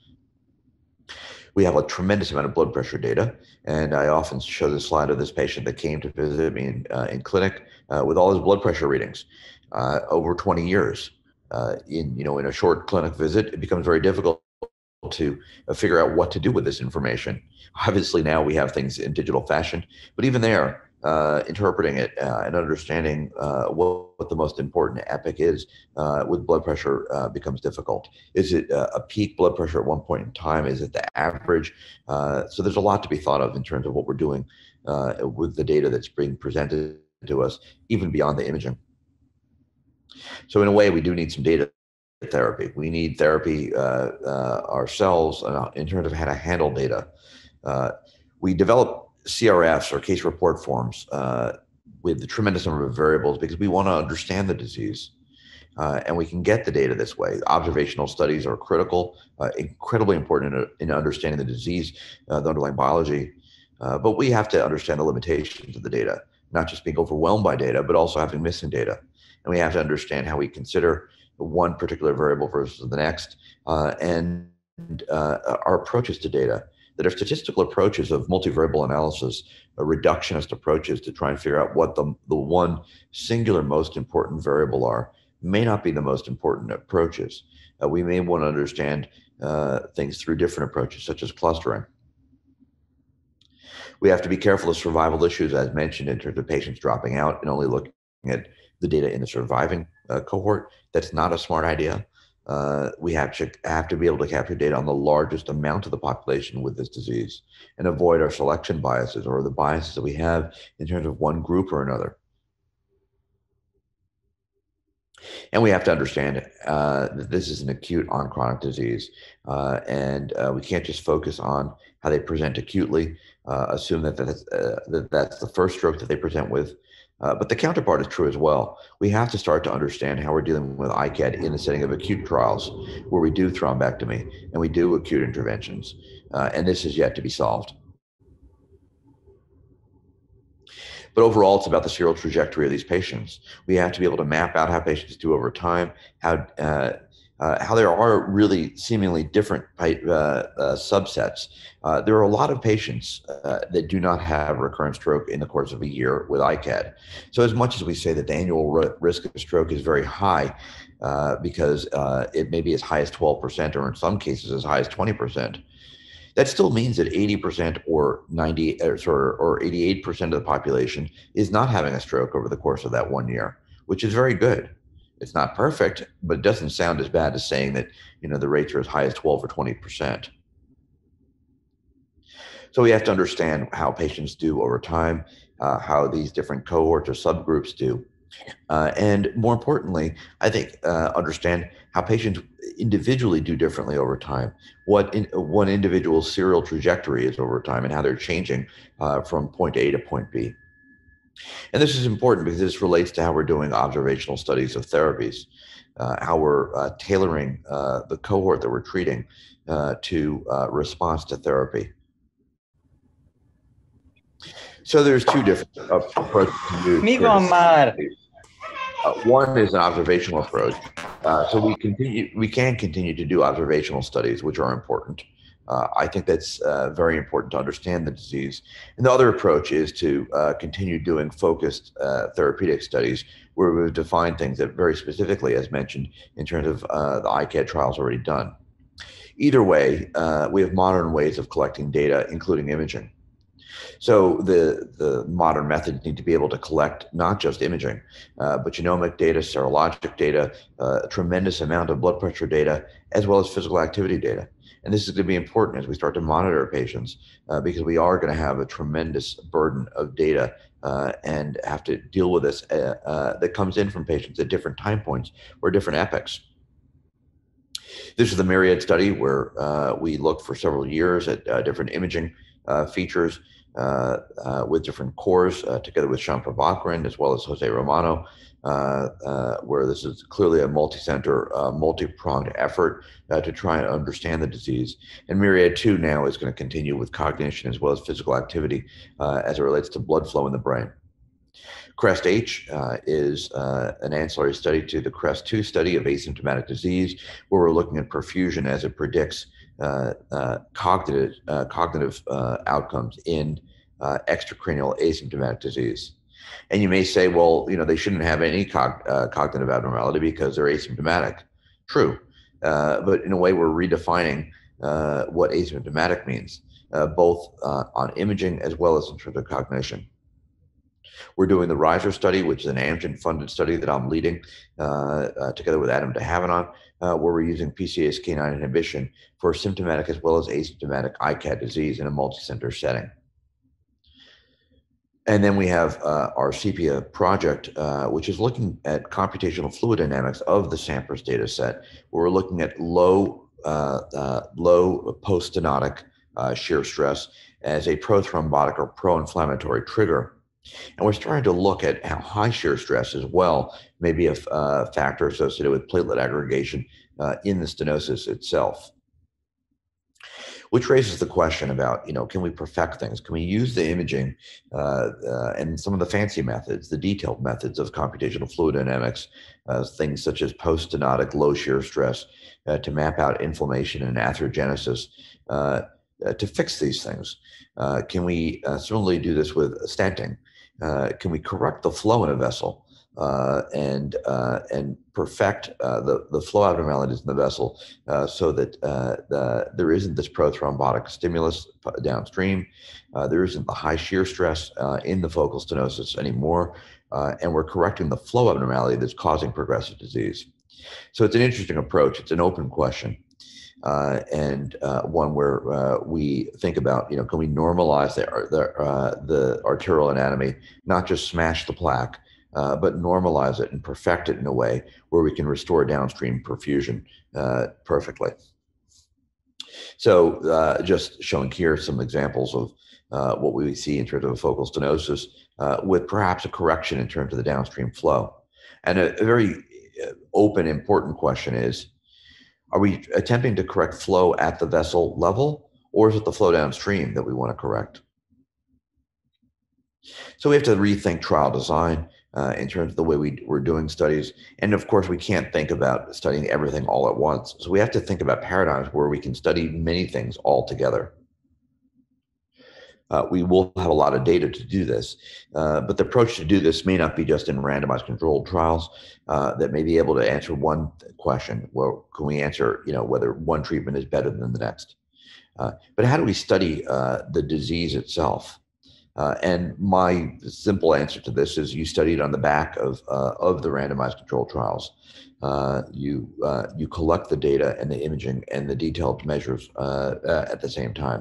We have a tremendous amount of blood pressure data, and I often show the slide of this patient that came to visit me in, uh, in clinic uh, with all his blood pressure readings uh, over twenty years. Uh, in you know, in a short clinic visit, it becomes very difficult to uh, figure out what to do with this information. Obviously, now we have things in digital fashion, but even there, uh, interpreting it uh, and understanding uh, what, what the most important epoch is uh, with blood pressure uh, becomes difficult. Is it uh, a peak blood pressure at one point in time? Is it the average? Uh, so there's a lot to be thought of in terms of what we're doing uh, with the data that's being presented to us, even beyond the imaging. So in a way, we do need some data therapy. We need therapy uh, uh, ourselves uh, in terms of how to handle data. Uh, we develop C R Fs or case report forms uh, with a tremendous number of variables because we want to understand the disease. Uh, and we can get the data this way. Observational studies are critical, uh, incredibly important in, in understanding the disease, uh, the underlying biology. Uh, but we have to understand the limitations of the data, not just being overwhelmed by data, but also having missing data. And we have to understand how we consider one particular variable versus the next, uh, and uh, our approaches to data. That are statistical approaches of multivariable analysis, uh, reductionist approaches to try and figure out what the, the one singular most important variable are, may not be the most important approaches. Uh, we may want to understand uh, things through different approaches, such as clustering. We have to be careful of survival issues, as mentioned, in terms of patients dropping out and only looking at the data in the surviving uh, cohort. That's not a smart idea. Uh, we have to have to be able to capture data on the largest amount of the population with this disease and avoid our selection biases or the biases that we have in terms of one group or another. And we have to understand uh, that this is an acute on chronic disease, uh, and uh, we can't just focus on how they present acutely, uh, assume that that's, uh, that that's the first stroke that they present with. Uh, but the counterpart is true as well. We have to start to understand how we're dealing with I C A D in the setting of acute trials, where we do thrombectomy and we do acute interventions, uh, and this is yet to be solved. But overall, it's about the serial trajectory of these patients. We have to be able to map out how patients do over time, how uh, uh, how there are really seemingly different uh, uh, subsets. Uh, there are a lot of patients uh, that do not have recurrent stroke in the course of a year with I C A D. So as much as we say that the annual risk of stroke is very high, uh, because uh, it may be as high as twelve percent or in some cases as high as twenty percent, that still means that eighty percent or ninety or, or eighty-eight percent of the population is not having a stroke over the course of that one year, which is very good. It's not perfect, but it doesn't sound as bad as saying that, you know, the rates are as high as twelve or twenty percent. So we have to understand how patients do over time, uh, how these different cohorts or subgroups do. Uh, and more importantly, I think uh, understand how patients individually do differently over time, what in, one individual's serial trajectory is over time, and how they're changing uh, from point A to point B. And this is important because this relates to how we're doing observational studies of therapies, uh, how we're uh, tailoring uh, the cohort that we're treating uh, to uh, response to therapy. So there's two different uh, approaches to Amigo Amar. Uh, one is an observational approach. Uh, so we continue, we can continue to do observational studies, which are important. Uh, I think that's uh, very important to understand the disease. And the other approach is to uh, continue doing focused uh, therapeutic studies where we've defined things that very specifically, as mentioned, in terms of uh, the I C A D trials already done. Either way, uh, we have modern ways of collecting data, including imaging. So the, the modern methods need to be able to collect not just imaging, uh, but genomic data, serologic data, uh, a tremendous amount of blood pressure data, as well as physical activity data. And this is going to be important as we start to monitor patients uh, because we are going to have a tremendous burden of data uh, and have to deal with this uh, uh, that comes in from patients at different time points or different epochs. This is the Myriad study where uh, we looked for several years at uh, different imaging uh, features uh, uh, with different cores, uh, together with Sean Prabhakaran as well as Jose Romano, uh, uh, where this is clearly a multi-center, uh, multi-pronged effort uh, to try and understand the disease. And Myriad two now is going to continue with cognition as well as physical activity uh, as it relates to blood flow in the brain. CREST-H uh, is uh, an ancillary study to the CREST two study of asymptomatic disease, where we're looking at perfusion as it predicts uh, uh, cognitive, uh, cognitive uh, outcomes in uh, extracranial asymptomatic disease. And you may say, well, you know, they shouldn't have any cog uh, cognitive abnormality because they're asymptomatic. True. Uh, but in a way, we're redefining uh, what asymptomatic means, uh, both uh, on imaging as well as in terms of cognition. We're doing the RISER study, which is an Amgen-funded study that I'm leading uh, uh, together with Adam de Havilland, uh, where we're using P C S K nine inhibition for symptomatic as well as asymptomatic I C A D disease in a multi-center setting. And then we have uh, our SEPIA project, uh, which is looking at computational fluid dynamics of the SAMPRS data set, where we're looking at low, uh, uh, low post-stenotic uh, shear stress as a prothrombotic or pro-inflammatory trigger. And we're starting to look at how high shear stress as well may be a uh, factor associated with platelet aggregation uh, in the stenosis itself. Which raises the question about, you know, can we perfect things? Can we use the imaging uh, uh, and some of the fancy methods, the detailed methods of computational fluid dynamics, uh, things such as post-stenotic low shear stress, uh, to map out inflammation and atherogenesis, uh, uh, to fix these things? Uh, can we uh, similarly do this with stenting? Uh, can we correct the flow in a vessel uh, and uh, and perfect uh, the the flow abnormalities in the vessel uh, so that uh, the, there isn't this prothrombotic stimulus downstream, uh, there isn't the high shear stress uh, in the focal stenosis anymore, uh, and we're correcting the flow abnormality that's causing progressive disease. So it's an interesting approach. It's an open question. Uh, and uh, one where uh, we think about, you know, can we normalize the the, uh, the arterial anatomy, not just smash the plaque, uh, but normalize it and perfect it in a way where we can restore downstream perfusion uh, perfectly. So uh, just showing here some examples of uh, what we see in terms of a focal stenosis uh, with perhaps a correction in terms of the downstream flow. And a, a very open, important question is, are we attempting to correct flow at the vessel level, or is it the flow downstream that we want to correct? So we have to rethink trial design uh, in terms of the way we, we're doing studies. And of course, we can't think about studying everything all at once. So we have to think about paradigms where we can study many things all together. Uh, we will have a lot of data to do this, uh, but the approach to do this may not be just in randomized controlled trials uh, that may be able to answer one question. Well, can we answer, you know, whether one treatment is better than the next? Uh, but how do we study uh, the disease itself? Uh, and my simple answer to this is you study it on the back of uh, of the randomized controlled trials. Uh, you uh, you collect the data and the imaging and the detailed measures uh, uh, at the same time.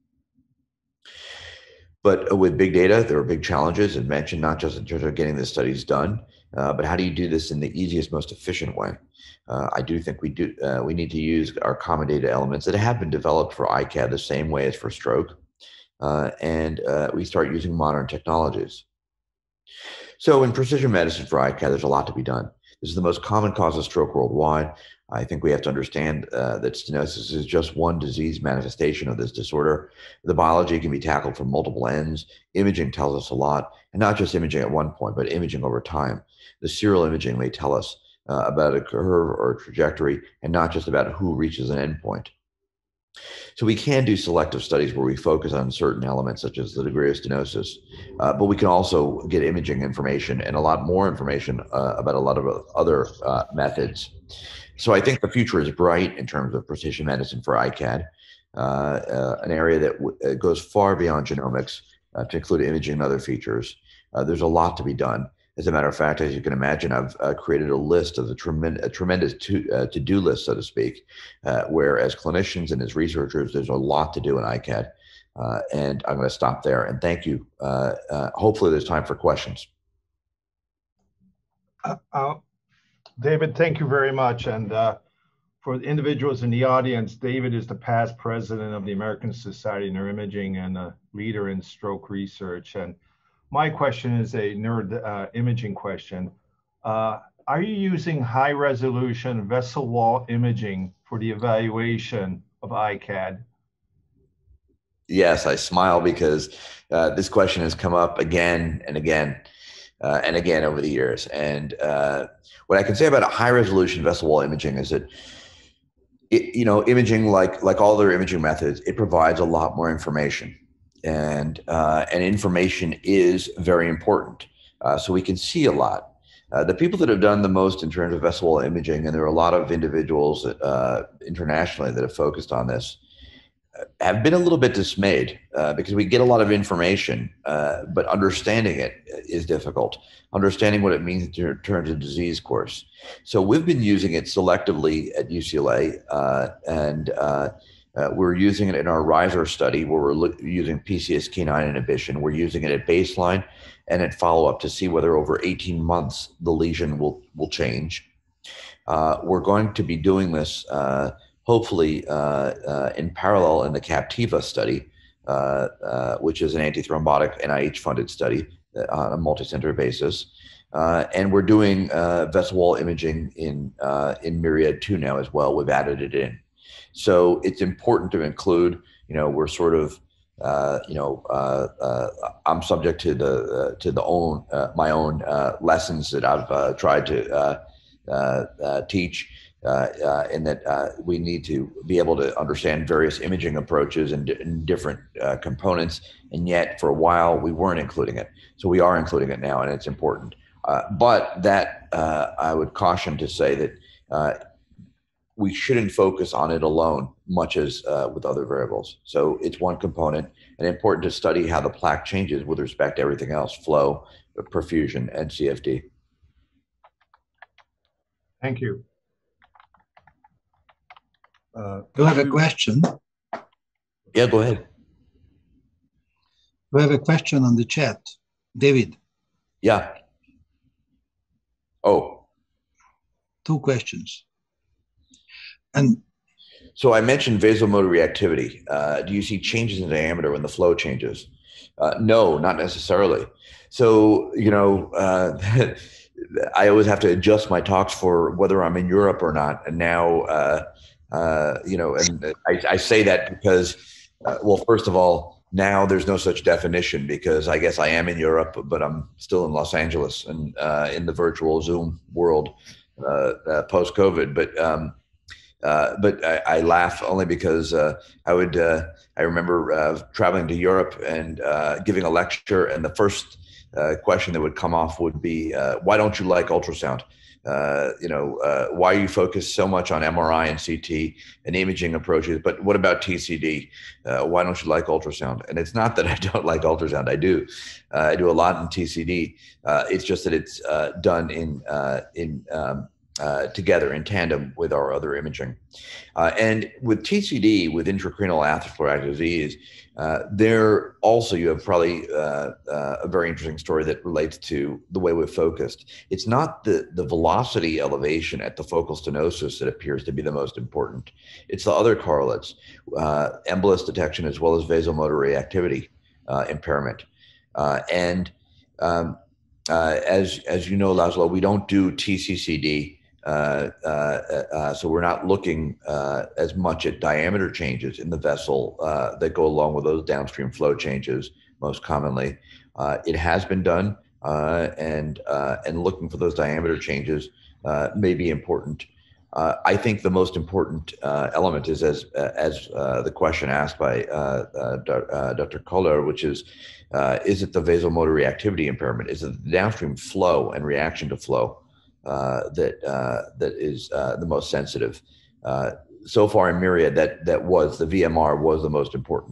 But with big data, there are big challenges, and mentioned not just in terms of getting the studies done, uh, but how do you do this in the easiest, most efficient way? Uh, I do think we do. Uh, we need to use our common data elements that have been developed for I C A D the same way as for stroke, uh, and uh, we start using modern technologies. So in precision medicine for I C A D, there's a lot to be done. This is the most common cause of stroke worldwide. I think we have to understand uh, that stenosis is just one disease manifestation of this disorder. The biology can be tackled from multiple ends. Imaging tells us a lot, and not just imaging at one point, but imaging over time. The serial imaging may tell us uh, about a curve or a trajectory, and not just about who reaches an endpoint. So we can do selective studies where we focus on certain elements, such as the degree of stenosis, uh, but we can also get imaging information and a lot more information uh, about a lot of other uh, methods. So I think the future is bright in terms of precision medicine for I C A D, uh, uh, an area that w goes far beyond genomics uh, to include imaging and other features. Uh, there's a lot to be done. As a matter of fact, as you can imagine, I've uh, created a list of the tremendous, a tremendous to, uh, to-do list, so to speak, uh, where as clinicians and as researchers, there's a lot to do in I C A D. Uh, and I'm going to stop there. And thank you. Uh, uh, hopefully there's time for questions. Uh, uh, David, thank you very much. And uh, for the individuals in the audience, David is the past president of the American Society of Neuroimaging and a leader in stroke research. And my question is a neuro uh, imaging question. Uh, are you using high resolution vessel wall imaging for the evaluation of I C A D? Yes, I smile because uh, this question has come up again and again uh, and again over the years. And uh, what I can say about a high resolution vessel wall imaging is that it, you know, imaging, like like all other imaging methods, it provides a lot more information, and uh, and information is very important. Uh, so we can see a lot. Uh, the people that have done the most in terms of vessel wall imaging, and there are a lot of individuals uh, internationally that have focused on this, have been a little bit dismayed uh, because we get a lot of information, uh, but understanding it is difficult. Understanding what it means in terms of disease course. So we've been using it selectively at U C L A, uh, and uh, uh, we're using it in our RISER study where we're using P C S K nine inhibition. We're using it at baseline and at follow-up to see whether over eighteen months the lesion will, will change. Uh, we're going to be doing this uh, hopefully uh, uh, in parallel in the Captiva study, uh, uh, which is an antithrombotic N I H-funded study on a multi-center basis. Uh, and we're doing uh, vessel wall imaging in, uh, in Myriad two now as well. We've added it in. So it's important to include, you know, we're sort of, uh, you know, uh, uh, I'm subject to the, uh, to the own, uh, my own uh, lessons that I've uh, tried to uh, uh, uh, teach. Uh, uh, and that uh, we need to be able to understand various imaging approaches and, and different uh, components. And yet, for a while, we weren't including it. So we are including it now, and it's important. Uh, but that uh, I would caution to say that uh, we shouldn't focus on it alone, much as uh, with other variables. So it's one component, and important to study how the plaque changes with respect to everything else: flow, perfusion, and C F D. Thank you. Uh, you have a question? Yeah, go ahead. We have a question on the chat. David. Yeah. Oh. Two questions. And so I mentioned vasomotor reactivity. Uh, do you see changes in diameter when the flow changes? Uh, no, not necessarily. So, you know, uh, I always have to adjust my talks for whether I'm in Europe or not. And now, uh, Uh, you know, and I, I say that because, uh, well, first of all, now there's no such definition because I guess I am in Europe, but I'm still in Los Angeles and uh, in the virtual Zoom world uh, uh, post-COVID. But um, uh, but I, I laugh only because uh, I would uh, I remember uh, traveling to Europe and uh, giving a lecture, and the first uh, question that would come off would be, uh, "Why don't you like ultrasound?" Uh, you know, uh, why you focus so much on M R I and C T and imaging approaches, but what about T C D? Uh, why don't you like ultrasound? And it's not that I don't like ultrasound. I do. Uh, I do a lot in T C D. Uh, it's just that it's uh, done in uh, in um, uh, together in tandem with our other imaging. Uh, and with T C D, with intracranial atherosclerotic disease, uh, there also you have probably uh, uh, a very interesting story that relates to the way we've focused. It's not the, the velocity elevation at the focal stenosis that appears to be the most important. It's the other correlates, uh, embolus detection as well as vasomotor reactivity uh, impairment. Uh, and um, uh, as, as you know, Laszlo, we don't do T C C D. Uh, uh, uh, so we're not looking uh, as much at diameter changes in the vessel uh, that go along with those downstream flow changes most commonly. Uh, it has been done, uh, and uh, and looking for those diameter changes uh, may be important. Uh, I think the most important uh, element is, as as uh, the question asked by uh, uh, Doctor Koller, which is, uh, is it the vasomotor reactivity impairment? Is it the downstream flow and reaction to flow Uh, that uh, that is uh, the most sensitive? Uh, so far in Myriad, that that was the V M R was the most important,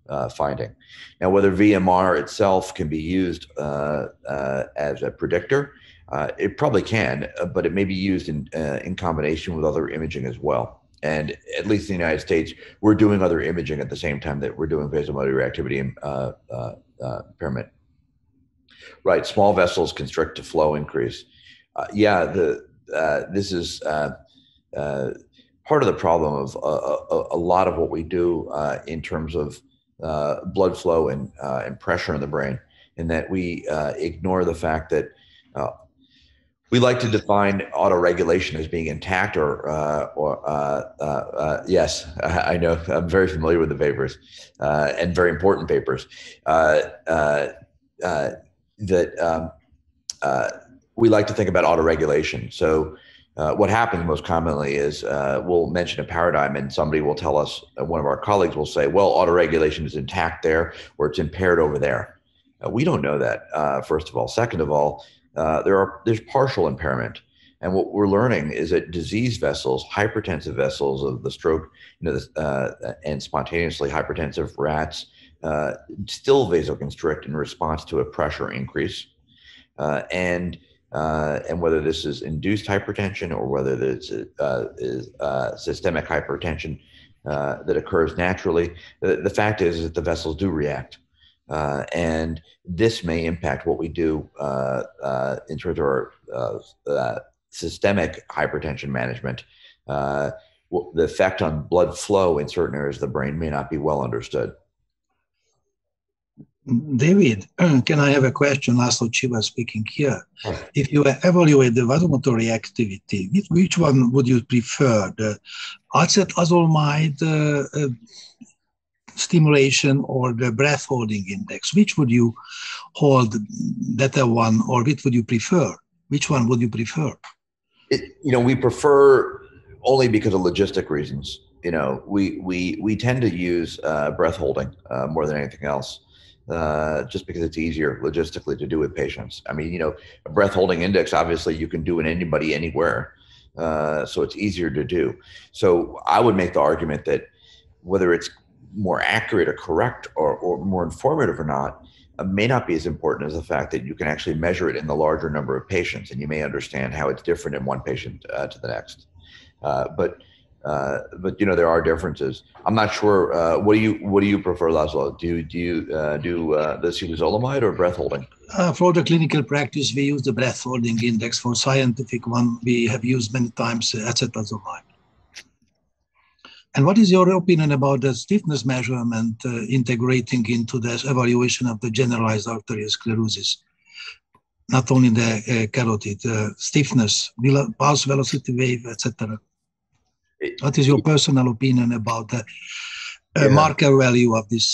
uh, finding. Now, whether V M R itself can be used uh, uh, as a predictor, uh, it probably can, uh, but it may be used in uh, in combination with other imaging as well. And at least in the United States, we're doing other imaging at the same time that we're doing vasomotor reactivity and uh, uh, uh, impairment. Right, small vessels constrict to flow increase. Uh, yeah, the uh, this is uh, uh, part of the problem of uh, a, a lot of what we do uh, in terms of uh, blood flow and uh, and pressure in the brain, in that we uh, ignore the fact that uh, we like to define autoregulation as being intact, or uh, or uh, uh, uh, yes, I, I know I'm very familiar with the papers uh, and very important papers. Uh, uh, uh, that um, uh, we like to think about autoregulation. So uh, what happens most commonly is uh, we'll mention a paradigm and somebody will tell us, uh, one of our colleagues will say, well, autoregulation is intact there or it's impaired over there. Uh, we don't know that, uh, first of all. Second of all, uh, there are there's partial impairment. And what we're learning is that disease vessels, hypertensive vessels of the stroke, you know, uh, and spontaneously hypertensive rats, Uh, still vasoconstrict in response to a pressure increase, uh, and uh, and whether this is induced hypertension or whether this uh, is uh, systemic hypertension uh, that occurs naturally, the, the fact is that the vessels do react, uh, and this may impact what we do uh, uh, in terms of our uh, uh, systemic hypertension management. Uh, the effect on blood flow in certain areas of the brain may not be well understood. David, can I have a question? Laszlo Chiva speaking here. If you evaluate the vasomotor reactivity, which one would you prefer? The acetazolmide uh, uh, stimulation or the breath holding index? Which would you hold better one, or which would you prefer? Which one would you prefer? It, you know, we prefer only because of logistic reasons. You know, we we we tend to use uh, breath holding uh, more than anything else. Uh, just because it's easier logistically to do with patients. I mean, you know, a breath holding index, obviously you can do in anybody, anywhere. Uh, so it's easier to do. So I would make the argument that whether it's more accurate or correct or, or more informative or not, uh, may not be as important as the fact that you can actually measure it in the larger number of patients, and you may understand how it's different in one patient uh, to the next. Uh, but Uh, but you know, there are differences. I'm not sure. Uh, what do you What do you prefer, Laszlo? Do you do you uh, do uh, the acetazolamide or breath holding? Uh, for the clinical practice, we use the breath holding index. For scientific one, we have used many times uh, acetazolamide. And what is your opinion about the stiffness measurement uh, integrating into the evaluation of the generalized arterial sclerosis? Not only the uh, carotid uh, stiffness, pulse velocity wave, et cetera. What is your personal opinion about the uh, yeah. marker value of this?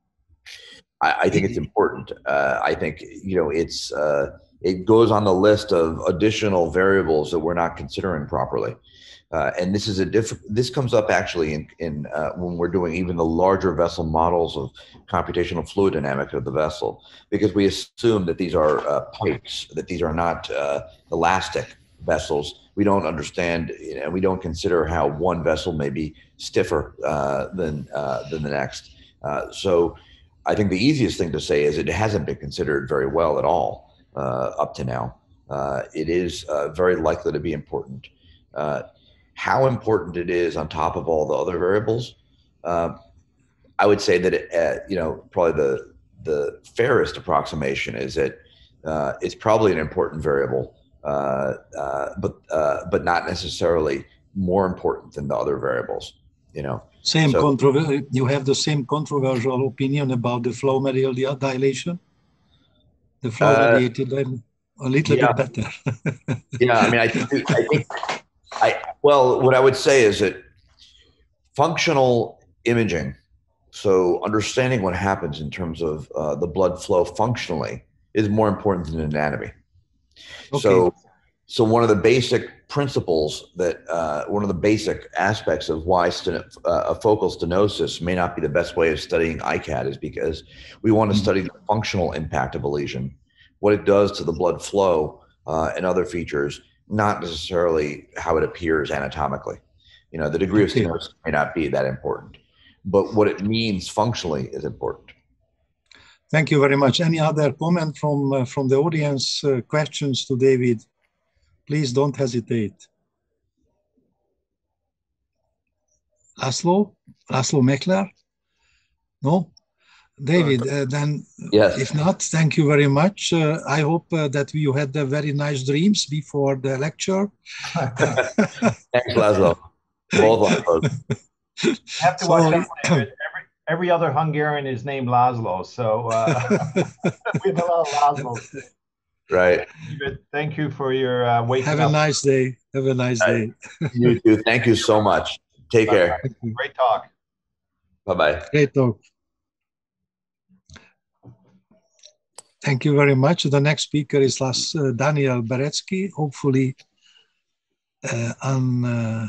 I, I think it's important. Uh, I think, you know, it's uh, it goes on the list of additional variables that we're not considering properly. Uh, and this is a diff this comes up actually in, in uh, when we're doing even the larger vessel models of computational fluid dynamics of the vessel, because we assume that these are uh, pipes, that these are not uh, elastic vessels. We don't understand, you know, we don't consider how one vessel may be stiffer uh, than uh, than the next. Uh, so I think the easiest thing to say is it hasn't been considered very well at all uh, up to now. Uh, it is uh, very likely to be important. Uh, how important it is on top of all the other variables, uh, I would say that it, uh, you know, probably the the fairest approximation is that uh, it's probably an important variable. Uh, uh, but uh, but not necessarily more important than the other variables, you know. Same so, controversial. You have the same controversial opinion about the flow medial dilation. The flow uh, mediated a little yeah. bit better. Yeah, I mean, I think I think I well, what I would say is that functional imaging, so understanding what happens in terms of uh, the blood flow functionally, is more important than anatomy. Okay. So, so one of the basic principles that, uh, one of the basic aspects of why uh, a focal stenosis may not be the best way of studying I C A D is because we want to study the functional impact of a lesion, what it does to the blood flow uh, and other features, not necessarily how it appears anatomically. You know, the degree of stenosis may not be that important. but what it means functionally is important. Thank you very much. Any other comment from uh, from the audience? Uh, questions to David? Please don't hesitate. Laszlo? Laszlo Meckler? No? David, uh, then yes. If not, thank you very much. Uh, I hope uh, that you had uh, very nice dreams before the lecture. Thanks, Laszlo. Both Laszlos. You have to So, watch out. Every, every other Hungarian is named Laszlo, so uh, we have a lot of Laszlos. Right. David, thank you for your uh, waking have up. a nice day. Have a nice day. You too. Thank you so much. Take Bye. care. Great talk. Bye-bye. Great talk. Thank you very much. The next speaker is Las, uh, Daniel Beretsky, hopefully uh, on... Uh,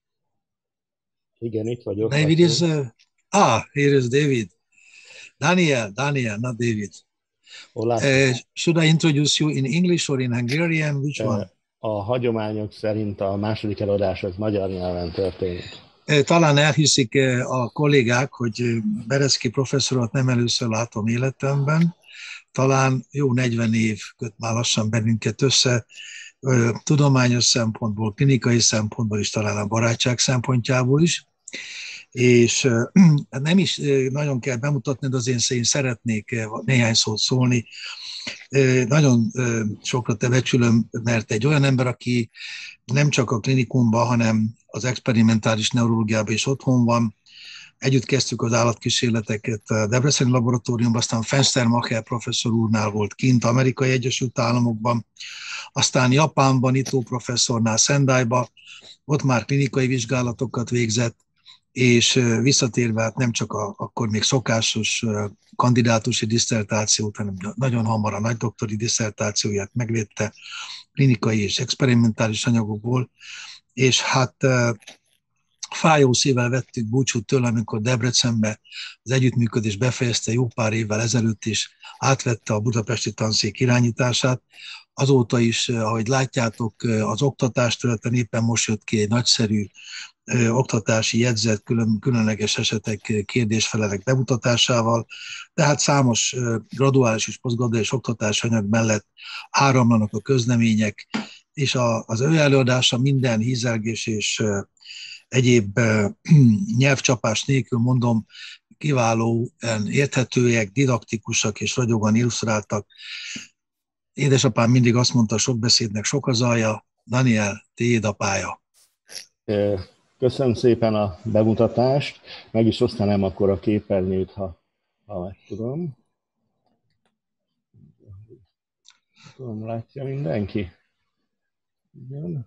Igen, itt vagyok. David is... Uh, ah, here is David. Daniel, Daniel, not David. Uh, should I introduce you in English or in Hungarian? Which one? A hagyományok szerint a második előadás az magyar nyelven történik. Talán elhiszik a kollégák, hogy Beretsky professzorot nem először látom életemben. Talán jó negyven év köt már lassan bennünket össze, tudományos szempontból, klinikai szempontból is, talán a barátság szempontjából is. És nem is nagyon kell bemutatni, de azért én szeretnék néhány szót szólni. Nagyon sokra te becsülöm, mert egy olyan ember, aki nem csak a klinikumban, hanem az experimentális neurológiában is otthon van. Együtt kezdtük az állatkísérleteket a Debreceni laboratóriumban, aztán Fenstermacher professzor úrnál volt kint, Amerikai Egyesült Államokban, aztán Japánban, Ito professzornál Sendaiba, ott már klinikai vizsgálatokat végzett, és visszatérve hát nem csak a, akkor még szokásos kandidátusi disszertációt, hanem nagyon hamar a nagydoktori disszertációját megvédte klinikai és experimentális anyagokból, és hát fájó szívvel vettük búcsút tőle, amikor Debrecenbe az együttműködés befejezte jó pár évvel ezelőtt is, átvette a budapesti tanszék irányítását. Azóta is, ahogy látjátok, az oktatás területen éppen most jött ki egy nagyszerű oktatási jegyzet, külön, különleges esetek kérdésfelelek bemutatásával, tehát számos graduális és posztgraduális oktatási anyag mellett áramlanak a közlemények, és a, az ő előadása minden hízelgés és egyéb nyelvcsapás nélkül, mondom, kiválóan érthetőek, didaktikusak és ragyogóan illusztráltak. Édesapám mindig azt mondta, sok beszédnek sok az alja. Daniel, tiéd a pálya. Köszönöm szépen a bemutatást. Meg is osztanám akkor a képernyőt, ha, ha meg tudom. Tudom, látja mindenki? Igen.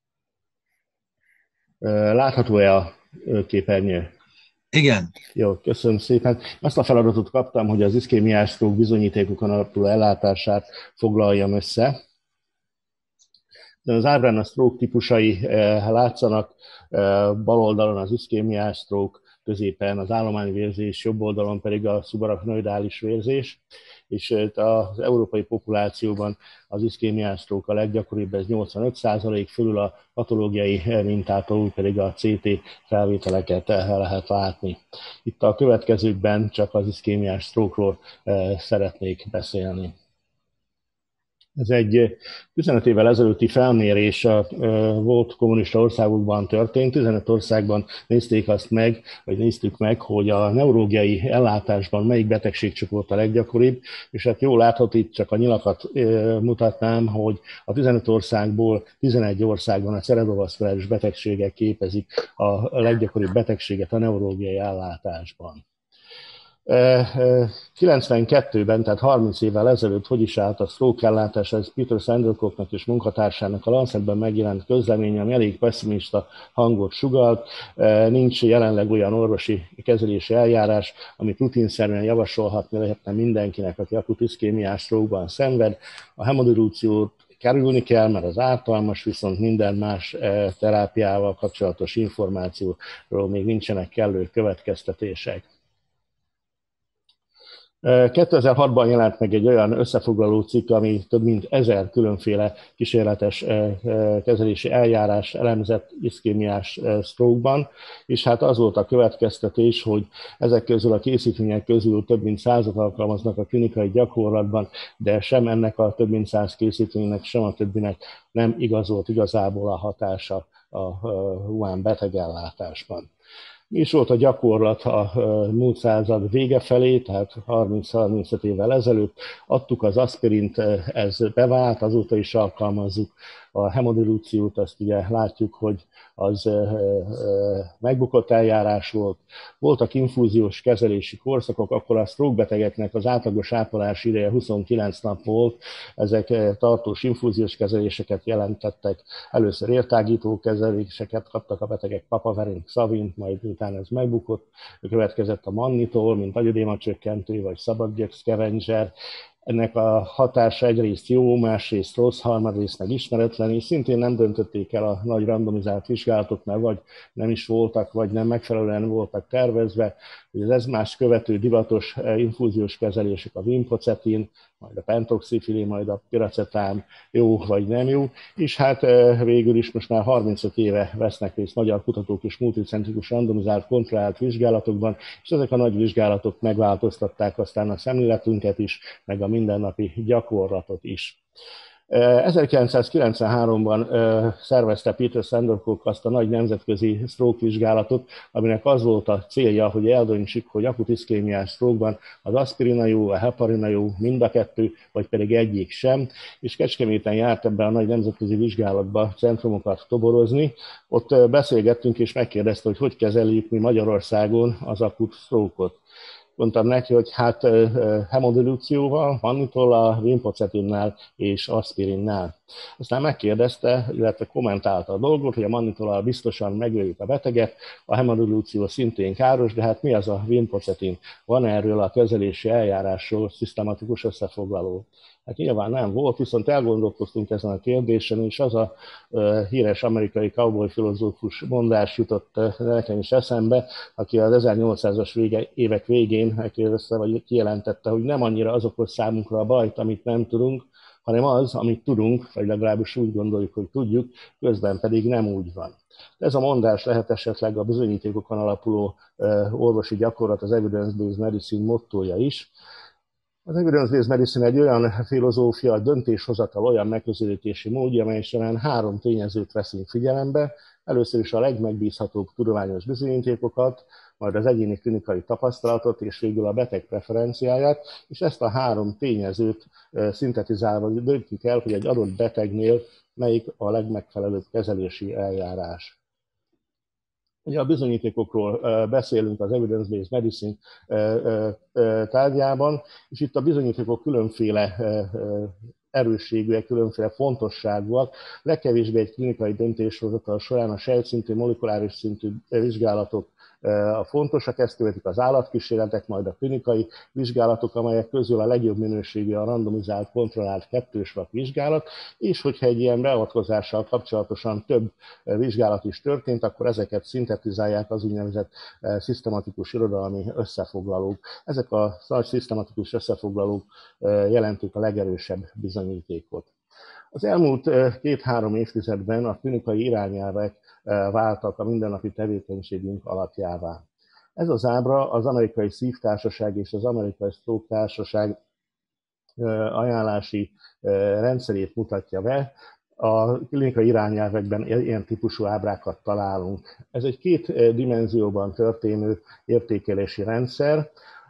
Látható-e a képernyő? Igen. Jó, köszönöm szépen. Azt a feladatot kaptam, hogy az iszkémiás stroke bizonyítékokon alapuló ellátását foglaljam össze. De az ábrán a stroke típusai látszanak, bal oldalon az iszkémiás stroke, középen az állományvérzés, jobb oldalon pedig a szubarachnoidális vérzés, és az európai populációban az iszkémiás stroke a leggyakoribb, ez nyolcvanöt százalék, fölül a patológiai mintától pedig a cé té felvételeket lehet látni. Itt a következőkben csak az iszkémiás stroke-ról szeretnék beszélni. Ez egy tizenöt évvel ezelőtti felmérés a volt kommunista országokban történt. tizenöt országban nézték azt meg, vagy néztük meg, hogy a neurológiai ellátásban melyik betegségcsoport a leggyakoribb, és hát jól látható, itt csak a nyilakat mutatnám, hogy a tizenöt országból tizenegy országban a cerebrovaszkuláris betegségek képezik a leggyakoribb betegséget a neurológiai ellátásban. kilencvenkettőben, tehát harminc évvel ezelőtt, hogy is állt a stroke ellátás, ez Peter Sandercocknak és munkatársának a Lancetben megjelent közlemény, ami elég pessimista hangot sugalt. Nincs jelenleg olyan orvosi kezelési eljárás, amit rutinszerűen javasolhatni lehetne mindenkinek, aki akut iszkémiás stroke-ban szenved. A hemodiluciót kerülni kell, mert az ártalmas, viszont minden más terápiával kapcsolatos információról még nincsenek kellő következtetések. kétezer-hatban jelent meg egy olyan összefoglaló cikk, ami több mint ezer különféle kísérletes kezelési eljárás elemzett iszkémiás stroke-ban, és hát az volt a következtetés, hogy ezek közül a készítmények közül több mint százat alkalmaznak a klinikai gyakorlatban, de sem ennek a több mint száz készítménynek, sem a többinek nem igazolt igazából a hatása a humán betegellátásban. Mi is volt a gyakorlat a múlt század vége felé, tehát harminc-harmincöt évvel ezelőtt adtuk az aspirint, ez bevált, azóta is alkalmazzuk a hemodilúciót, azt ugye látjuk, hogy az megbukott eljárás volt. Voltak infúziós kezelési korszakok, akkor a stroke betegeknek az átlagos ápolási ideje huszonkilenc nap volt, ezek tartós infúziós kezeléseket jelentettek, először értágító kezeléseket kaptak a betegek, papaverint, szavint, majd utána ez megbukott, következett a mannitol, mint agyödéma csökkentő, vagy szabadgyök scavenger. Ennek a hatása egyrészt jó, másrészt rossz, harmadrészt meg ismeretlen, és szintén nem döntötték el a nagy randomizált vizsgálatok, mert vagy nem is voltak, vagy nem megfelelően voltak tervezve. Az ez más követő divatos infúziós kezelések, a vinpocetin, majd a pentoxifilin, majd a piracetán jó vagy nem jó, és hát végül is most már harmincöt éve vesznek részt magyar kutatók és multicentrikus randomizált kontrollált vizsgálatokban, és ezek a nagy vizsgálatok megváltoztatták aztán a szemléletünket is, meg a mindennapi gyakorlatot is. ezerkilencszázkilencvenháromban szervezte Peter Sandercock azt a nagy nemzetközi stroke vizsgálatot, aminek az volt a célja, hogy eldöntsük, hogy akut iszkémiás stroke-ban az aspirina jó, a heparina jó, mind a kettő, vagy pedig egyik sem, és Kecskeméten járt ebben a nagy nemzetközi vizsgálatba centrumokat toborozni. Ott beszélgettünk és megkérdezte, hogy hogy kezeljük mi Magyarországon az akut stroke-ot. Mondtam neki, hogy hát hemodilúcióval, mannitollal, vinpocetinnel és aspirinnel. Aztán megkérdezte, illetve kommentálta a dolgot, hogy a mannitollal biztosan megöljük a beteget, a hemodilúció szintén káros, de hát mi az a vinpocetin? Van erről a kezelési eljárásról szisztematikus összefoglaló? Hát nyilván nem volt, viszont elgondolkoztunk ezen a kérdésen, és az a uh, híres amerikai cowboy filozófus mondás jutott uh, nekem is eszembe, aki az ezernyolcszázas vége, évek végén megkérdezte, vagy kijelentette, hogy nem annyira az okoz számunkra a bajt, amit nem tudunk, hanem az, amit tudunk, vagy legalábbis úgy gondoljuk, hogy tudjuk, közben pedig nem úgy van. Ez a mondás lehet esetleg a bizonyítékokon alapuló uh, orvosi gyakorlat, az evidence-based medicine mottója is. Az evidence-based medicine egy olyan filozófia, a döntéshozatal olyan megközelítési módja, amely során három tényezőt veszünk figyelembe. Először is a legmegbízhatóbb tudományos bizonyítékokat, majd az egyéni klinikai tapasztalatot, és végül a beteg preferenciáját, és ezt a három tényezőt szintetizálva döntjük el, hogy egy adott betegnél melyik a legmegfelelőbb kezelési eljárás. Ugye a bizonyítékokról beszélünk az evidence-based medicine tárgyában, és itt a bizonyítékok különféle erősségűek, különféle fontosságúak. Legkevésbé egy klinikai döntéshozatal során a sejtszintű, molekuláris szintű vizsgálatok a fontosak, ezt követik az állatkísérletek, majd a klinikai vizsgálatok, amelyek közül a legjobb minőségű a randomizált, kontrollált kettős vak vizsgálat, és hogyha egy ilyen beavatkozással kapcsolatosan több vizsgálat is történt, akkor ezeket szintetizálják az úgynevezett szisztematikus irodalmi összefoglalók. Ezek a nagy szisztematikus összefoglalók jelentik a legerősebb bizonyítékot. Az elmúlt két-három évtizedben a klinikai irányelvek váltak a mindennapi tevékenységünk alapjává. Ez az ábra az Amerikai Szívtársaság és az Amerikai Stroke Társaság ajánlási rendszerét mutatja be. A klinikai irányelvekben ilyen típusú ábrákat találunk. Ez egy két dimenzióban történő értékelési rendszer.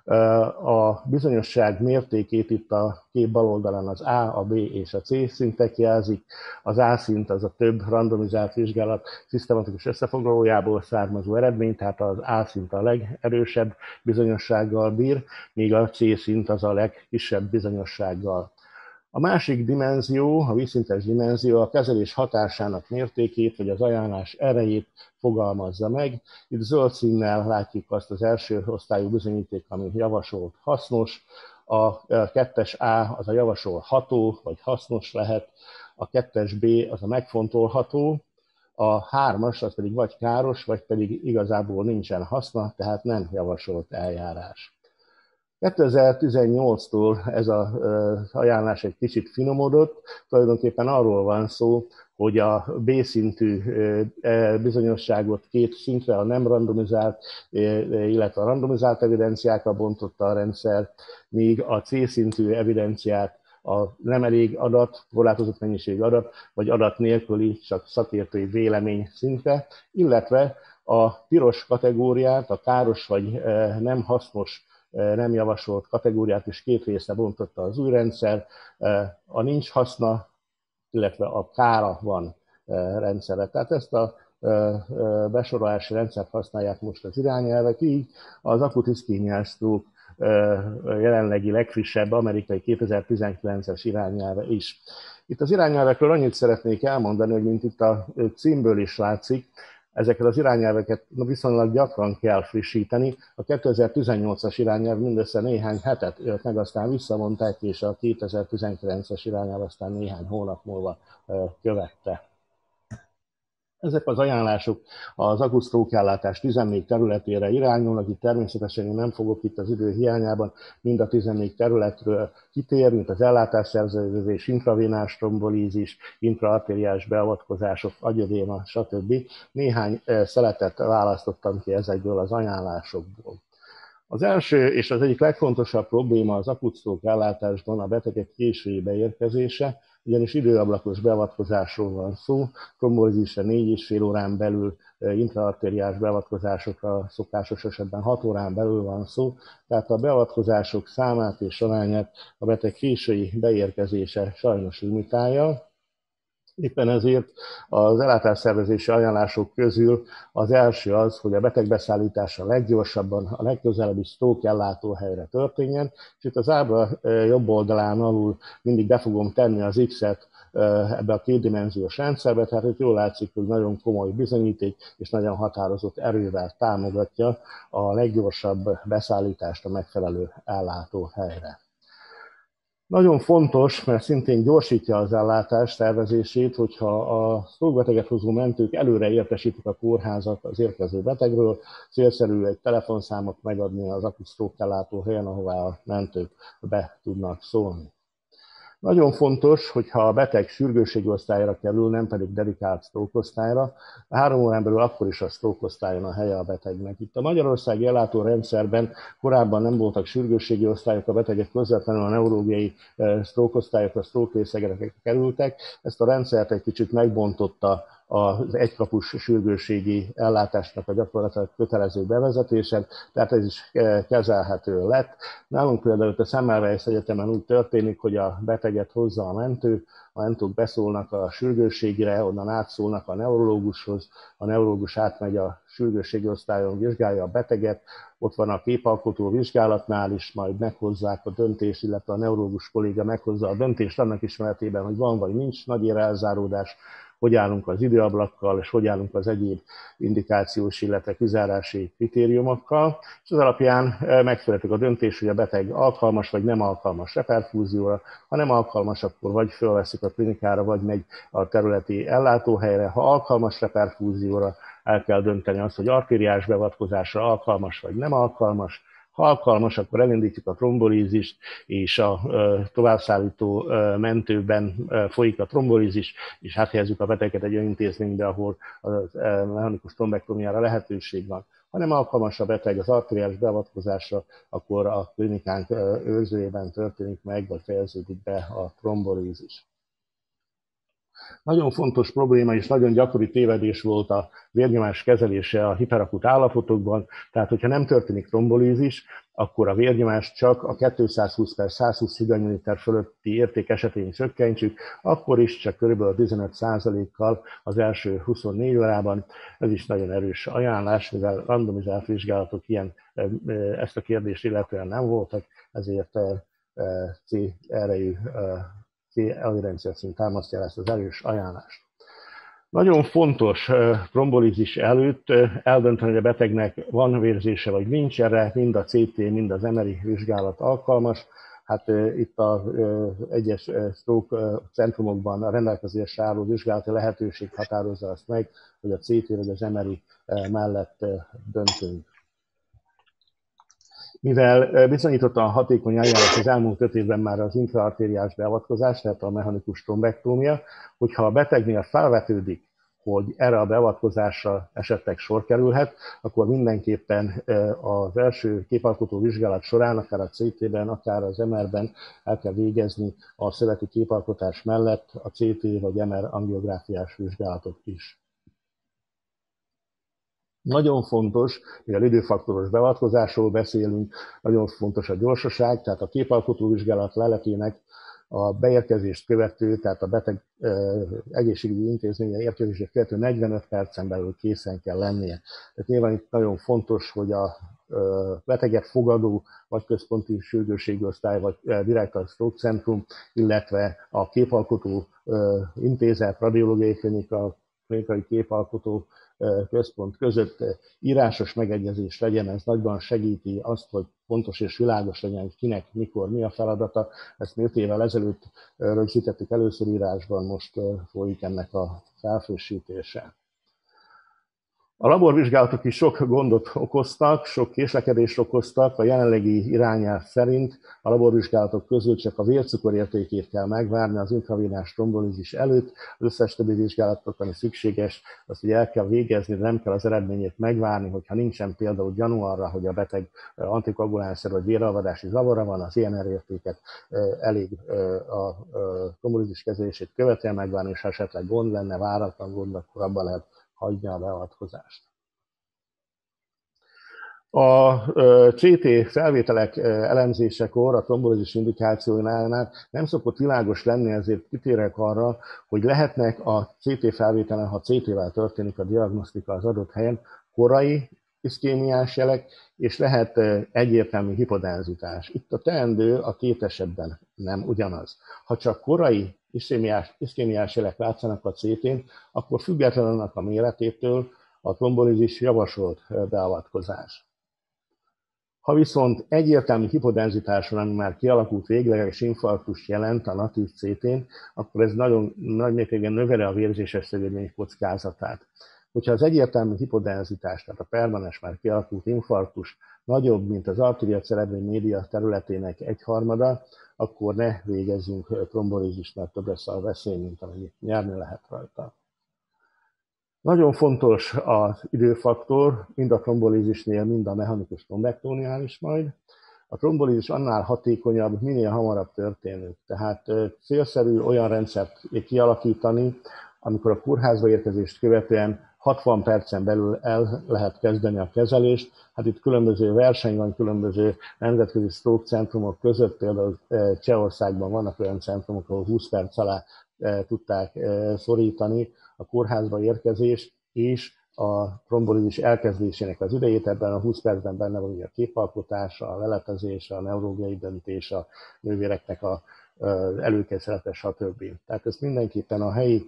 A bizonyosság mértékét itt a kép bal oldalán az A, a B és a C szintek jelzik. Az A szint az a több randomizált vizsgálat szisztematikus összefoglalójából származó eredmény, tehát az A szint a legerősebb bizonyossággal bír, míg a C szint az a legkisebb bizonyossággal. A másik dimenzió, a vízszintes dimenzió a kezelés hatásának mértékét, vagy az ajánlás erejét fogalmazza meg. Itt zöld színnel látjuk azt az első osztályú bizonyíték, ami javasolt hasznos. A kettes A az a javasolható, vagy hasznos lehet. A kettes B az a megfontolható. A hármas az pedig vagy káros, vagy pedig igazából nincsen haszna, tehát nem javasolt eljárás. kétezer-tizennyolctól ez az ajánlás egy kicsit finomodott, tulajdonképpen arról van szó, hogy a B-szintű bizonyosságot két szintre, a nem randomizált, illetve a randomizált evidenciákra bontotta a rendszer, míg a C-szintű evidenciát a nem elég adat, korlátozott mennyiség adat, vagy adat nélküli, csak szakértői vélemény szintre, illetve a piros kategóriát, a káros vagy nem hasznos, nem javasolt kategóriát is két részre bontotta az új rendszer, a nincs haszna, illetve a kára van rendszerre. Tehát ezt a besorolási rendszert használják most az irányelvek, így az akut iszkémiás stroke jelenlegi legfrissebb amerikai kétezer-tizenkilences irányelve is. Itt az irányelvekről annyit szeretnék elmondani, hogy mint itt a címből is látszik, ezeket az irányelveket viszonylag gyakran kell frissíteni. A kétezer-tizennyolcas irányelv mindössze néhány hetet élt meg, aztán visszavonták, és a kétezer-tizenkilences irányelv aztán néhány hónap múlva követte. Ezek az ajánlások az akut stroke ellátás tizennégy területére irányulnak, itt természetesen én nem fogok itt az idő hiányában mind a tizennégy területről kitérni, mint az ellátásszervezés, intravénás trombolízis, intraarteriális beavatkozások, agyödéma, stb. Néhány szeletet választottam ki ezekből az ajánlásokból. Az első és az egyik legfontosabb probléma az akut stroke ellátásban a betegek késői beérkezése, ugyanis időablakos beavatkozásról van szó, trombolízisre négy és fél órán belül, intraarteriás beavatkozásokra szokásos esetben hat órán belül van szó, tehát a beavatkozások számát és arányát a beteg késői beérkezése sajnos limitálja. Éppen ezért az ellátásszervezési ajánlások közül az első az, hogy a betegbeszállítása leggyorsabban a legközelebbi stroke ellátóhelyre történjen, és itt az ábra jobb oldalán alul mindig be fogom tenni az X-et ebbe a kétdimenziós rendszerbe, tehát itt jól látszik, hogy nagyon komoly bizonyíték és nagyon határozott erővel támogatja a leggyorsabb beszállítást a megfelelő ellátóhelyre. Nagyon fontos, mert szintén gyorsítja az ellátás tervezését, hogyha a stroke-beteget hozó mentők előre értesítik a kórházat az érkező betegről, célszerű egy telefonszámot megadni az akut stroke ellátó helyen, ahová a mentők be tudnak szólni. Nagyon fontos, hogyha a beteg sürgősségi osztályra kerül, nem pedig dedikált stroke osztályra, három órán belül akkor is a stroke osztályon a helye a betegnek. Itt a magyarországi ellátórendszerben korábban nem voltak sürgősségi osztályok, a betegek közvetlenül a neurológiai stroke osztályokra, stroke részegekre kerültek. Ezt a rendszert egy kicsit megbontotta az egykapus sürgősségi ellátásnak a gyakorlatilag kötelező bevezetésen, tehát ez is kezelhető lett. Nálunk például a Semmelweis Egyetemen úgy történik, hogy a beteget hozza a mentő, a mentők beszólnak a sürgősségre, onnan átszólnak a neurológushoz, a neurológus átmegy a sürgősségi osztályon, vizsgálja a beteget, ott van a képalkotó vizsgálatnál is, majd meghozzák a döntést, illetve a neurológus kolléga meghozza a döntést annak ismeretében, hogy van vagy nincs nagy érelzáródás, hogy állunk az időablakkal, és hogy állunk az egyéb indikációs, illetve kizárási kritériumokkal, és az alapján megszületik a döntés, hogy a beteg alkalmas vagy nem alkalmas reperfúzióra, ha nem alkalmas, akkor vagy fölveszik a klinikára, vagy megy a területi ellátóhelyre, ha alkalmas reperfúzióra, el kell dönteni azt, hogy artériás beavatkozásra alkalmas vagy nem alkalmas. Ha alkalmas, akkor elindítjuk a trombolízist, és a továbbszállító mentőben folyik a trombolízis, és áthelyezzük a beteget egy olyan intézménybe, ahol a mechanikus trombektomiára lehetőség van. Ha nem alkalmas a beteg az arteriális beavatkozásra, akkor a klinikánk őrzőjében történik meg, vagy fejeződik be a trombolízis. Nagyon fontos probléma és nagyon gyakori tévedés volt a vérnyomás kezelése a hiperakut állapotokban, tehát hogyha nem történik trombolízis, akkor a vérnyomást csak a kétszázhúsz per százhúsz higany-milliméter fölötti érték esetén csökkentsük, akkor is csak kb. tizenöt százalékkal az első huszonnégy órában. Ez is nagyon erős ajánlás, mivel randomizált vizsgálatok ilyen ezt a kérdést illetően nem voltak, ezért C erejű evidencia szint támasztja ezt az erős ajánlást. Nagyon fontos trombolízis előtt eldönteni, hogy a betegnek van vérzése vagy nincs, erre mind a cé té, mind az em er i vizsgálat alkalmas. Hát itt az egyes stroke centrumokban a rendelkezésre álló vizsgálati lehetőség határozza azt meg, hogy a cé té vagy az em er i mellett döntünk. Mivel bizonyítottan hatékony eljárás az elmúlt öt évben már az intraartériás beavatkozás, tehát a mechanikus trombektómia, hogyha a betegnél felvetődik, hogy erre a beavatkozásra esetleg sor kerülhet, akkor mindenképpen az első képalkotó vizsgálat során, akár a cé té-ben, akár az em er-ben el kell végezni a szöveti képalkotás mellett a cé té vagy em er angiográfiás vizsgálatot is. Nagyon fontos, mivel időfaktoros beavatkozásról beszélünk, nagyon fontos a gyorsaság, tehát a képalkotó vizsgálat leletének a beérkezést követő, tehát a beteg egészségügyi intézménye érkezését követő negyvenöt percen belül készen kell lennie. Tehát nyilván itt nagyon fontos, hogy a beteget fogadó, vagy központi sürgősségi osztály, vagy direkt a stroke centrum, illetve a képalkotó intézet, radiológiai klinika, klinikai képalkotó központ között írásos megegyezés legyen, ez nagyban segíti azt, hogy pontos és világos legyen, hogy kinek, mikor, mi a feladata. Ezt öt évvel ezelőtt rögzítettük először írásban, most folyik ennek a felfrissítése. A laborvizsgálatok is sok gondot okoztak, sok késlekedést okoztak. A jelenlegi irányelv szerint a laborvizsgálatok közül csak a vércukorértékét kell megvárni az intravénás trombolízis előtt. Az összes többi vizsgálatot, ami szükséges, azt ugye el kell végezni, de nem kell az eredményét megvárni, hogyha nincsen például gyanú arra, hogy a beteg antikoagulánszer vagy véralvadási zavara van, az i en er értéket elég a trombolízis kezelését követően megvárni, és ha esetleg gond lenne, váratlan gond, akkor abban lehet hagyja a beavatkozást. A cé té felvételek elemzésekor, a trombolízis indikációinál nem szokott világos lenni, ezért kitérek arra, hogy lehetnek a cé té felvételen, ha cé té-vel történik a diagnosztika az adott helyen, korai iszkémiás jelek, és lehet egyértelmű hipodenzitás. Itt a teendő a két esetben nem ugyanaz. Ha csak korai iszkémiás, iszkémiás jelek látszanak a cé tén, akkor függetlenül annak a méretétől a trombolízis javasolt beavatkozás. Ha viszont egyértelmű hipodenzitás van, ami már kialakult végleges infarktust jelent a natív cé tén, akkor ez nagyon nagy mértékben növeli a vérzéses szövődmény kockázatát. Hogyha az egyértelmű hipodenzitás, tehát a permanens már kialakult infarktus nagyobb, mint az arteria cerebri média területének egyharmada, akkor ne végezzünk trombolízist, mert több lesz a veszély, mint amennyit nyerni lehet rajta. Nagyon fontos az időfaktor, mind a trombolízisnél, mind a mechanikus trombektóniánál is majd. A trombolízis annál hatékonyabb, minél hamarabb történik. Tehát célszerű olyan rendszert kialakítani, amikor a kórházba érkezést követően hatvan percen belül el lehet kezdeni a kezelést. Hát itt különböző verseny van, különböző nemzetközi stroke centrumok között, például Csehországban vannak olyan centrumok, ahol húsz perc alá tudták szorítani a kórházba érkezést, és a trombolízis elkezdésének az idejét. Ebben a húsz percben benne van a képalkotása, a leletezés, a neurológiai döntés, a nővéreknek a előkészülete, stb. Tehát ezt mindenképpen a helyi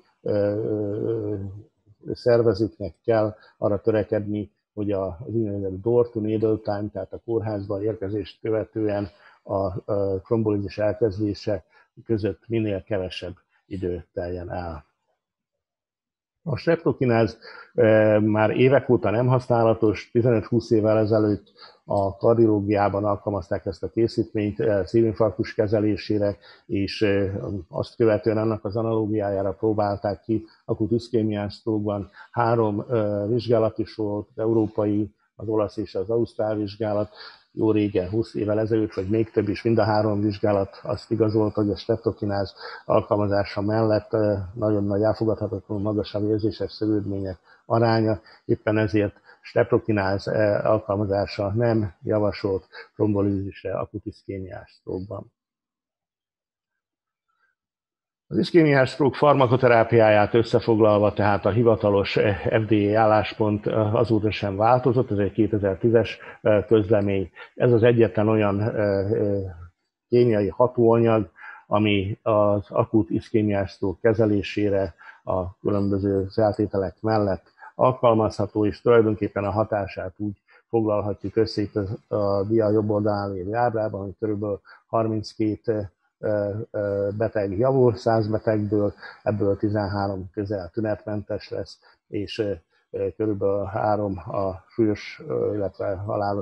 szervezőknek kell arra törekedni, hogy az úgynevezett door to needle time, tehát a kórházba érkezést követően a trombolízis elkezdése között minél kevesebb idő teljen el. A streptokináz már évek óta nem használatos, tizenöt-húsz évvel ezelőtt a kardiológiában alkalmazták ezt a készítményt szívinfarktus kezelésére, és azt követően annak az analógiájára próbálták ki akut iszkémiás sztrókban. Három vizsgálat is volt, az európai, az olasz és az ausztrál vizsgálat, jó régen, húsz évvel ezelőtt, vagy még több is, mind a három vizsgálat azt igazolta, hogy a streptokináz alkalmazása mellett nagyon nagy elfogadhatatlanul magas a vérzéses szövődmények aránya, éppen ezért streptokináz alkalmazása nem javasolt trombolízisre akut iszkémiás sztrókban. Az iszkémiás sztrók farmakoterápiáját összefoglalva, tehát a hivatalos ef dé á álláspont azóta sem változott, ez egy kétezer-tízes közlemény. Ez az egyetlen olyan kémiai hatóanyag, ami az akut iszkémiás sztrók kezelésére a különböző feltételek mellett alkalmazható, és tulajdonképpen a hatását úgy foglalhatjuk össze itt a dia jobb oldalán lévő ábrában, hogy körülbelül harminckét beteg javul, száz betegből, ebből tizenhárom közel tünetmentes lesz, és körülbelül három a súlyos, illetve halálos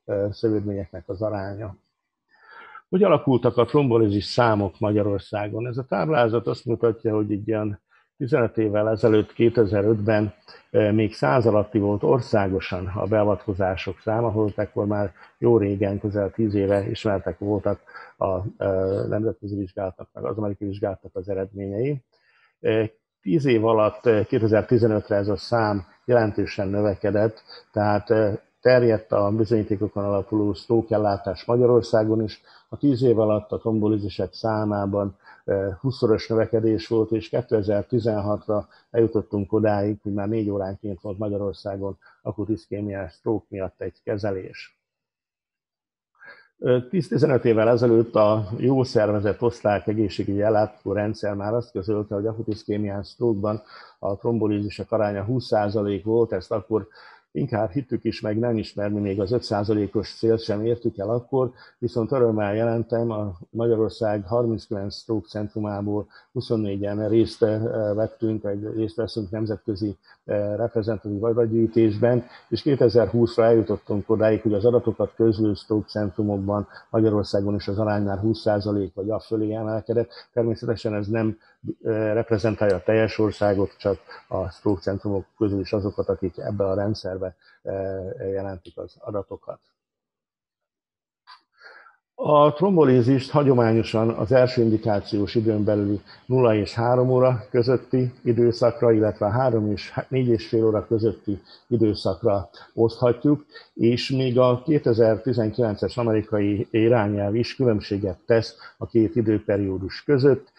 szövődményeknek az aránya. Hogy alakultak a trombolízis számok Magyarországon? Ez a táblázat azt mutatja, hogy egy ilyen tizenöt évvel ezelőtt, kétezer-ötben még száz alatti volt országosan a beavatkozások száma, holott ekkor már jó régen, közel tíz éve ismertek voltak a nemzetközi vizsgálatnak, meg az amerikai vizsgálatnak az eredményei. Tíz év alatt, kétezer-tizenötre ez a szám jelentősen növekedett, tehát terjedt a bizonyítékokon alapuló stroke ellátás Magyarországon is. A tíz év alatt a trombolízisek számában húszszoros növekedés volt, és kétezer-tizenhatra eljutottunk odáig, hogy már négy óránként volt Magyarországon akut iszkémiás stroke miatt egy kezelés. tíz-tizenöt évvel ezelőtt a jó szervezett osztrák egészségügyi ellátó rendszer már azt közölte, hogy akut iszkémiás stroke-ban a trombolízisek aránya húsz százalék volt, ezt akkor inkább hittük is, meg nem is, mert mi még az öt százalékos célt sem értük el akkor, viszont örömmel jelentem, a Magyarország harminckilenc stroke centrumából huszonnégyen részt vettünk, vagy részt veszünk nemzetközi reprezentatív adatgyűjtésben, és kétezer-húszra eljutottunk odáig, hogy az adatokat közlő stroke centrumokban Magyarországon is az arány már húsz százalék vagy a fölé emelkedett. Természetesen ez nem reprezentálja a teljes országot, csak a stroke centrumok közül is azokat, akik ebbe a rendszerbe jelentik az adatokat. A trombolízist hagyományosan az első indikációs időn belüli nulla és három óra közötti időszakra, illetve a három és négy és fél óra közötti időszakra oszthatjuk, és még a kétezer-tizenkilences amerikai irányelv is különbséget tesz a két időperiódus között.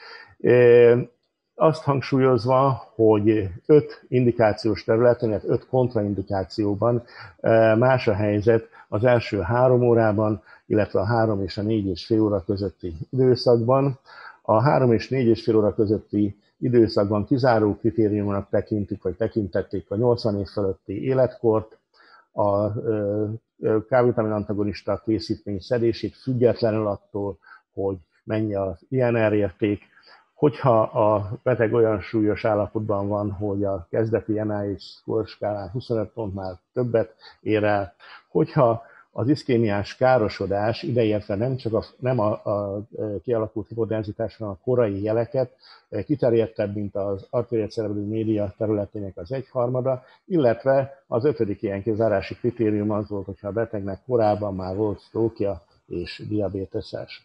Azt hangsúlyozva, hogy öt indikációs területen, illetve öt kontraindikációban más a helyzet az első három órában, illetve a három és a négy és fél óra közötti időszakban. A három és négy és fél óra közötti időszakban kizáró kritériumnak tekintik, vagy tekintették a nyolcvan év fölötti életkort, a K-vitamin antagonista készítmény szedését függetlenül attól, hogy mennyi az I N R érték. Hogyha a beteg olyan súlyos állapotban van, hogy a kezdeti N I H score skálán huszonöt pontnál többet ér el, hogyha az iszkémiás károsodás, ideértve nem csak a, nem a, a kialakult hipodenzitás, hanem a korai jeleket, kiterjedtebb, mint az arterial cerebelli média területének az egyharmada, illetve az ötödik ilyen kizárási kritérium az volt, hogyha a betegnek korábban már volt sztrókja és diabéteses.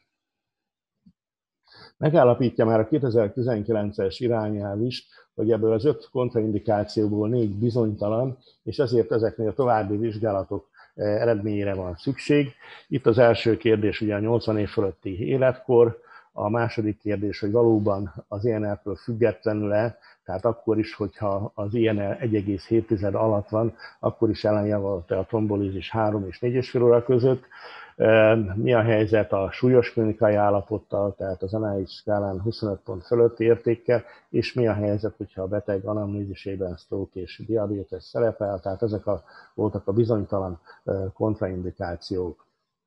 Megállapítja már a kétezer-tizenkilences irányelv is, hogy ebből az öt kontraindikációból négy bizonytalan, és ezért ezeknél a további vizsgálatok eredményére van szükség. Itt az első kérdés ugye a nyolcvan év fölötti életkor, a második kérdés, hogy valóban az I N R-től függetlenül-e, tehát akkor is, hogyha az I N R egy egész hét alatt van, akkor is ellenjavalta a trombolízis három és négy és fél óra között. Mi a helyzet a súlyos klinikai állapottal, tehát az N I H skálán huszonöt pont fölötti értékkel, és mi a helyzet, hogyha a beteg anamnézisében stroke és diabétes szerepel, tehát ezek a, voltak a bizonytalan kontraindikációk.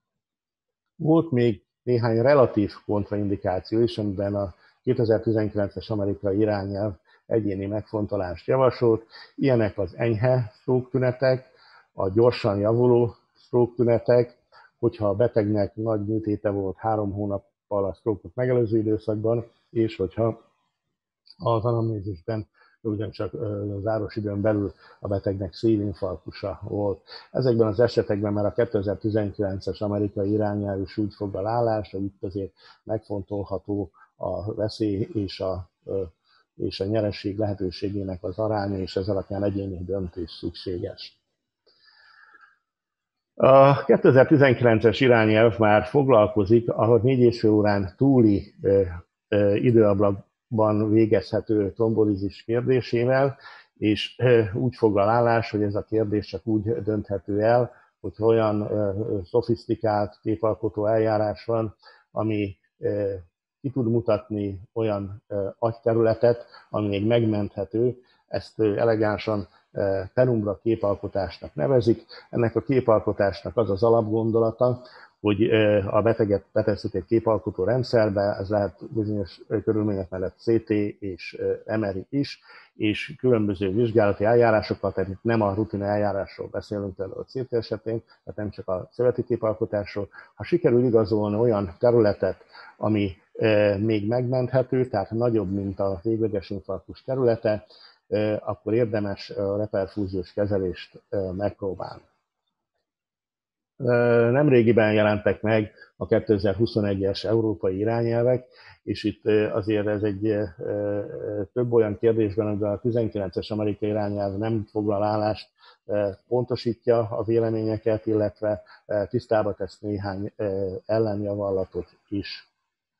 Volt még néhány relatív kontraindikáció is, amiben a kétezer-tizenkilences amerikai irányelv egyéni megfontolást javasolt. Ilyenek az enyhe stroke tünetek, a gyorsan javuló stroke tünetek, hogyha a betegnek nagy műtéte volt három hónappal a stroke-ot megelőző időszakban, és hogyha az anamnézisben ugyancsak záros időn belül a betegnek szívinfarktusa volt. Ezekben az esetekben már a kétezer-tizenkilences amerikai irányelv is úgy foglal állást, hogy itt azért megfontolható a veszély és a, és a nyeresség lehetőségének az aránya, és ez alapján egyéni döntés szükséges. A kétezer-tizenkilences irányelv már foglalkozik a négy és fél órán túli időablakban végezhető trombolízis kérdésével, és úgy foglal állás, hogy ez a kérdés csak úgy dönthető el, hogy olyan szofisztikált képalkotó eljárás van, ami ki tud mutatni olyan agyterületet, ami még megmenthető, ezt elegánsan penumbra képalkotásnak nevezik. Ennek a képalkotásnak az az alapgondolata, hogy a beteget betesszük egy képalkotó rendszerbe, ez lehet bizonyos körülmények mellett cé té és em er i is, és különböző vizsgálati eljárásokkal, tehát itt nem a rutin eljárásról beszélünk például a cé té esetén, tehát nem csak a szöveti képalkotásról. Ha sikerül igazolni olyan területet, ami még megmenthető, tehát nagyobb, mint a végleges infarktus területe, akkor érdemes a reperfúziós kezelést megpróbálni. Nemrégiben jelentek meg a kétezer-huszonegyes európai irányelvek, és itt azért ez egy több olyan kérdésben, amiben a tizenkilences amerikai irányelv nem foglal állást, pontosítja a véleményeket, illetve tisztába tesz néhány ellenjavallatot is.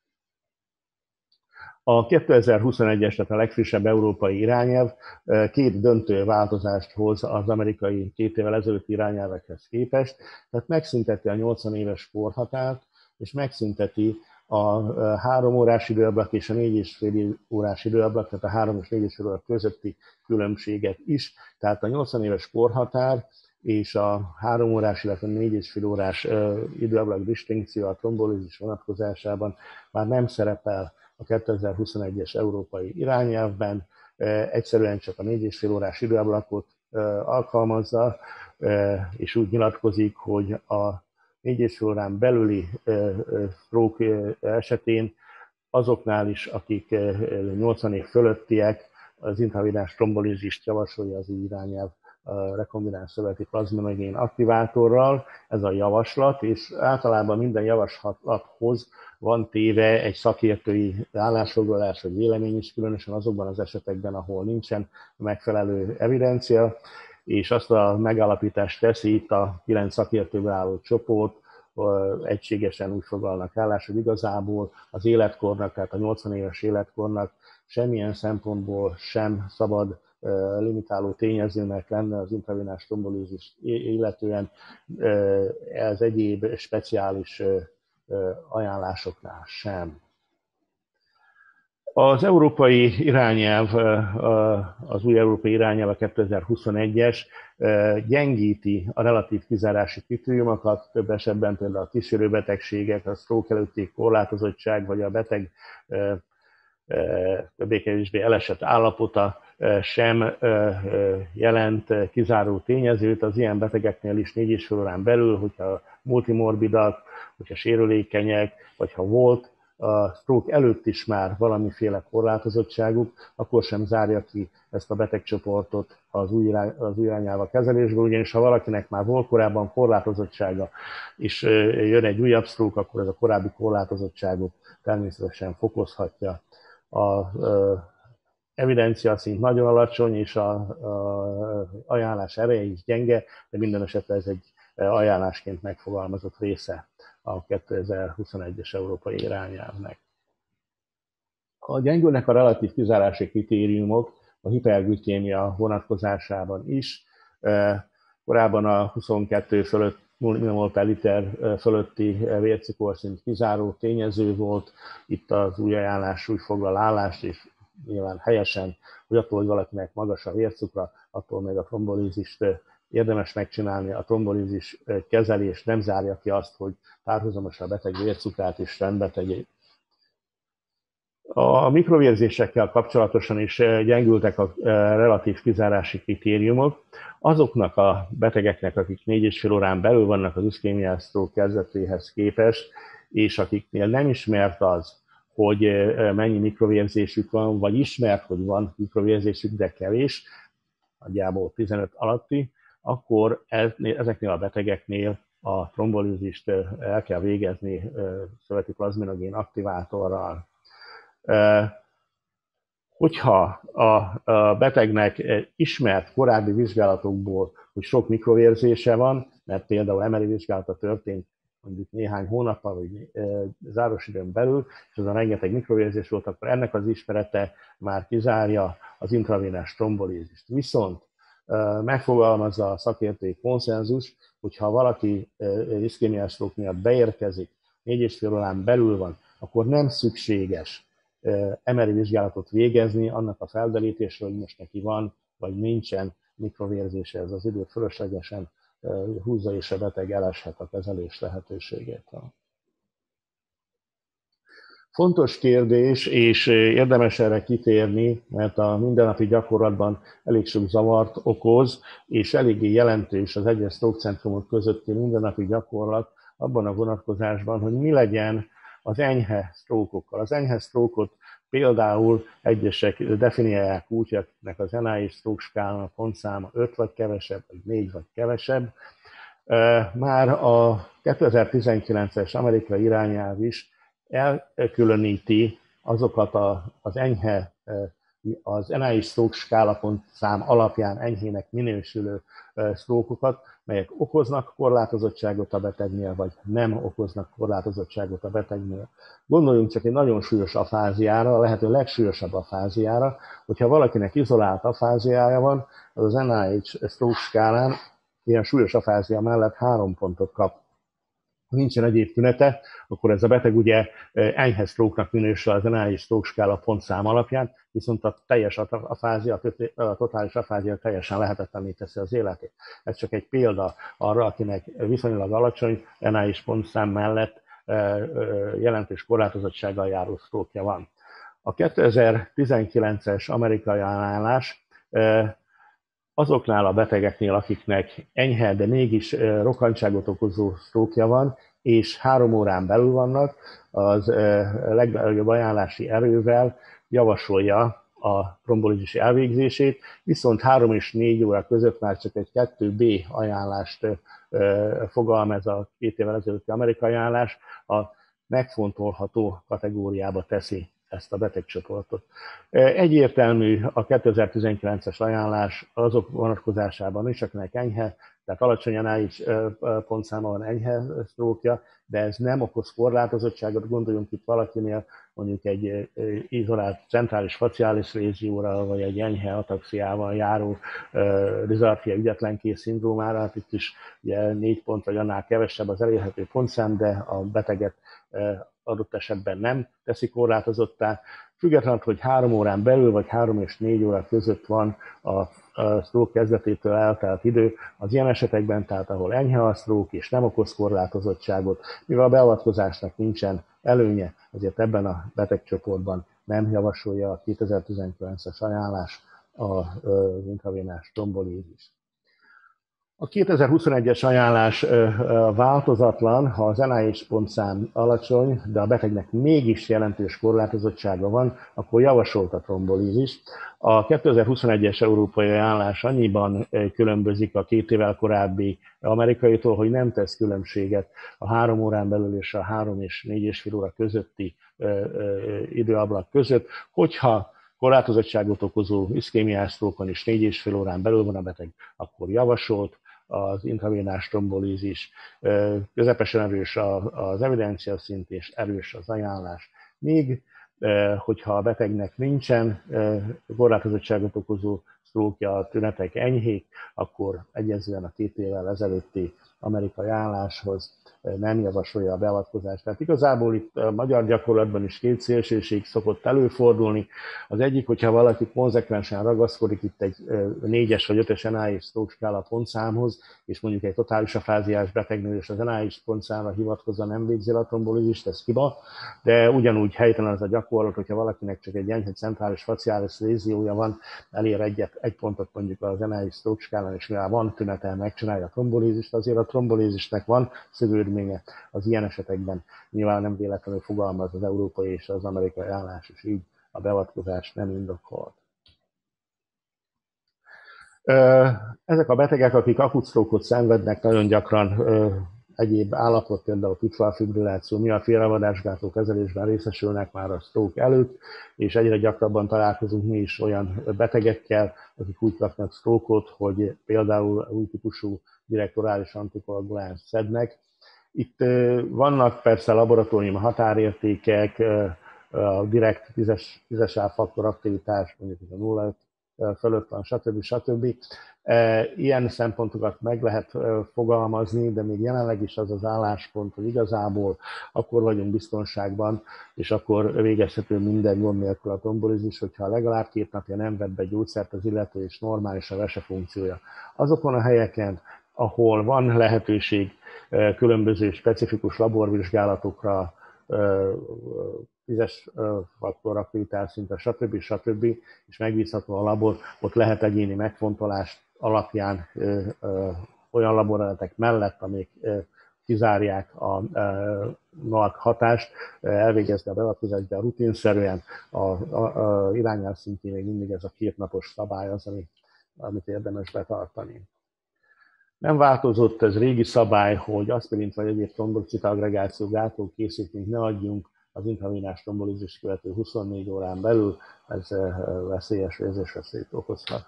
A kétezer-huszonegyes, tehát a legfrissebb európai irányelv két döntő változást hoz az amerikai két évvel ezelőtti irányelvekhez képest, tehát megszünteti a nyolcvan éves korhatárt, és megszünteti a három órás időablak és a négy és fél órás időablak, tehát a három és négy és fél óra közötti különbséget is. Tehát a nyolcvan éves korhatár és a három órás, illetve négy és fél órás időablak distinkció a trombolízis vonatkozásában már nem szerepel a kétezer-huszonegyes európai irányelvben, egyszerűen csak a négy és fél órás időablakot alkalmazza, és úgy nyilatkozik, hogy a négy és fél órán belüli stroke esetén azoknál is, akik nyolcvan év fölöttiek, az intravenás trombolízist javasolja az irányelv a rekombináns szöveti plazminogén aktivátorral, ez a javaslat, és általában minden javaslathoz van téve egy szakértői állásfoglalás vagy vélemény is, különösen azokban az esetekben, ahol nincsen megfelelő evidencia, és azt a megállapítást teszi itt a kilenc szakértőből álló csoport, egységesen úgy foglalnak állást, hogy igazából az életkornak, tehát a nyolcvan éves életkornak semmilyen szempontból sem szabad limitáló tényezőnek lenne az intravenás trombolízist illetően ez egyéb speciális ajánlásoknál sem. Az európai irányelv, az új európai irányelv, a kétezer-huszonegyes gyengíti a relatív kizárási kritériumokat, több esetben például a kísérőbetegségek, a stroke előtti korlátozottság, vagy a beteg többé-kevésbé elesett állapota sem jelent kizáró tényezőt. Az ilyen betegeknél is négy és fél órán belül, hogyha multimorbidak, hogyha sérülékenyek, vagy ha volt a stroke előtt is már valamiféle korlátozottságuk, akkor sem zárja ki ezt a betegcsoportot az új, irány, az új irányelv kezelésből, ugyanis ha valakinek már volt korábban korlátozottsága, és jön egy újabb stroke, akkor ez a korábbi korlátozottságot természetesen fokozhatja. A evidencia szint nagyon alacsony, és a, a ajánlás ereje is gyenge, de minden esetre ez egy ajánlásként megfogalmazott része a kétezer-huszonegyes európai irányelvnek. A gyengülnek a relatív kizárási kritériumok a hiperglikémia vonatkozásában is. Korábban a huszonkettő fölött millimol per liter fölötti vércukorszint kizáró tényező volt. Itt az új ajánlás úgy foglal állást, és nyilván helyesen, hogy attól, hogy valakinek magas a vércukra, attól még a trombolízist érdemes megcsinálni. A trombolízis kezelés nem zárja ki azt, hogy párhuzamosan a beteg vércukrát is rendbe tegyék. A mikrovérzésekkel kapcsolatosan is gyengültek a relatív kizárási kritériumok. Azoknak a betegeknek, akik négy és fél órán belül vannak az ischémiás stroke kezdetéhez képest, és akiknél nem ismert az, hogy mennyi mikrovérzésük van, vagy ismert, hogy van mikrovérzésük, de kevés, nagyjából tizenöt alatti, akkor ezeknél a betegeknél a trombolízist el kell végezni szöveti plazminogén aktivátorral. Hogyha a betegnek ismert korábbi vizsgálatokból, hogy sok mikrovérzése van, mert például em er i vizsgálata történt mondjuk néhány hónappal, vagy záros időn belül, és azon rengeteg mikrovérzés volt, akkor ennek az ismerete már kizárja az intravénás trombolízist. Viszont megfogalmazza a szakértői konszenzus, hogyha valaki ischémiás stroke miatt beérkezik, négy és fél órán belül van, akkor nem szükséges em er i vizsgálatot végezni annak a felderítésre, hogy most neki van, vagy nincsen mikrovérzése, ez az időt fölöslegesen húzza, és a beteg eleshet a kezelés lehetőségétől. Fontos kérdés, és érdemes erre kitérni, mert a mindennapi gyakorlatban elég sok zavart okoz, és eléggé jelentős az egyes stroke centrumok közötti mindennapi gyakorlat abban a vonatkozásban, hogy mi legyen az enyhe sztrókokkal. Az enyhe sztrókot például egyesek definiálják úgy, hogy akiknek az en i há stroke skálán pontszáma öt vagy kevesebb, vagy négy vagy kevesebb. Már a kétezer-tizenkilences amerikai irányelv is elkülöníti azokat a, az enyhe, az en i há stroke skálapontszám alapján enyhének minősülő sztrókokat, melyek okoznak korlátozottságot a betegnél, vagy nem okoznak korlátozottságot a betegnél. Gondoljunk csak egy nagyon súlyos afáziára, a lehető legsúlyosabb afáziára, hogyha valakinek izolált afáziája van, az az en i há stroke skálán ilyen súlyos afázia mellett három pontot kap. Ha nincsen egyéb tünete, akkor ez a beteg ugye enyhe stroke-nak minősül az en i há stroke skála pontszám alapján, viszont a teljes afázia, a totális afázia teljesen lehetetlenné teszi az életét. Ez csak egy példa arra, akinek viszonylag alacsony en i há pontszám mellett jelentős korlátozottsággal járó stroke-ja van. A kétezer-tizenkilences amerikai ajánlás azoknál a betegeknél, akiknek enyhe, de mégis rokkantságot okozó sztrókja van, és három órán belül vannak, az legnagyobb ajánlási erővel javasolja a trombolízis elvégzését, viszont három és négy óra között már csak egy kettő bé ajánlást fogalmaz a két évvel ezelőtti amerikai ajánlás, a megfontolható kategóriába teszi ezt a betegcsoportot. Egyértelmű a kétezer-tizenkilences ajánlás azok vonatkozásában is, akinek enyhe, tehát alacsony en i há pontszáma van, enyhe sztrókja, de ez nem okoz korlátozottságot. Gondoljunk itt valakinél mondjuk egy izolált centrális faciális lézióra, vagy egy enyhe ataxiával járó dizartria ügyetlenkész szindrómára, hát itt is ugye négy pont vagy annál kevesebb az elérhető pontszám, de a beteget adott esetben nem teszi korlátozottá. Függetlenül, hogy három órán belül vagy három és négy óra között van a stroke kezdetétől eltelt idő, az ilyen esetekben, tehát ahol enyhe a stroke és nem okoz korlátozottságot, mivel a beavatkozásnak nincsen előnye, ezért ebben a betegcsoportban nem javasolja a kétezer-tizenkilences ajánlás az intravénás trombolízist. A kétezer-huszonegyes ajánlás változatlan, ha az en i há pontszám alacsony, de a betegnek mégis jelentős korlátozottsága van, akkor javasolt a trombolízis. A kétezer-huszonegyes európai ajánlás annyiban különbözik a két évvel korábbi amerikaitól, hogy nem tesz különbséget a három órán belül és a három és négy és fél óra közötti időablak között, hogyha korlátozottságot okozó iszkémiás sztrókon is négy és fél órán belül van a beteg, akkor javasolt az intravénás trombolízis. Közepesen erős az evidencia szint és erős az ajánlás. Míg, hogyha a betegnek nincsen korlátozottságot okozó sztrókja, a tünetek enyhék, akkor egyezően a két évvel ezelőtti amerikai ajánláshoz nem javasolja a beavatkozást. Tehát igazából itt a magyar gyakorlatban is két szélsőség szokott előfordulni. Az egyik, hogyha valaki konzekvensen ragaszkodik itt egy négyes vagy ötös en i há stroke skála pontszámhoz, és mondjuk egy totális afáziás betegnél és az en i há pontszámra hivatkozva nem végzi a trombolízist, ez hiba, de ugyanúgy helytelen az a gyakorlat, hogyha valakinek csak egy enyhe centrális faciális léziója van, elér egyet, egy pontot mondjuk az en i há stroke skálán, és mivel van tünete, megcsinálja a trombolízist, azért a trombolízisnek van szövődménye. Az ilyen esetekben nyilván nem véletlenül fogalmaz az európai és az amerikai ajánlás, és így a beavatkozás nem indokolt. Ezek a betegek, akik akut sztrókot szenvednek, nagyon gyakran egyéb állapot, például tüdvfibrilláció miatt félreavadásgátló kezelésben részesülnek már a stroke előtt, és egyre gyakrabban találkozunk mi is olyan betegekkel, akik úgy kapnak stroke-ot, hogy például új típusú direkt orális antikoaguláns szednek. Itt vannak persze laboratórium határértékek, a direkt tízes faktor aktivitás, mondjuk a nulla fölött van, stb. stb. Ilyen szempontokat meg lehet fogalmazni, de még jelenleg is az az álláspont, hogy igazából akkor vagyunk biztonságban, és akkor végezhető minden gond nélkül a trombolízis, hogyha legalább két napja nem vett be gyógyszert az illető, és normális a vesefunkciója. Azokon a helyeken, ahol van lehetőség különböző specifikus laborvizsgálatokra, tízes faktor, aktivitásszinte, stb. stb. És megbízható a labor, ott lehet egyéni megfontolás alapján olyan laboreletek mellett, amik kizárják a NOAC hatást, elvégezni a beavatkozást, de a rutinszerűen a, a, a irányelv szintjén még mindig ez a kétnapos szabály az, ami, amit érdemes betartani. Nem változott ez régi szabály, hogy aspirint vagy egyéb trombolicita agregáció gátló készítményt ne adjunk az intravénás trombolízist követő huszonnégy órán belül, ez veszélyes vérzésveszélyt okozhat.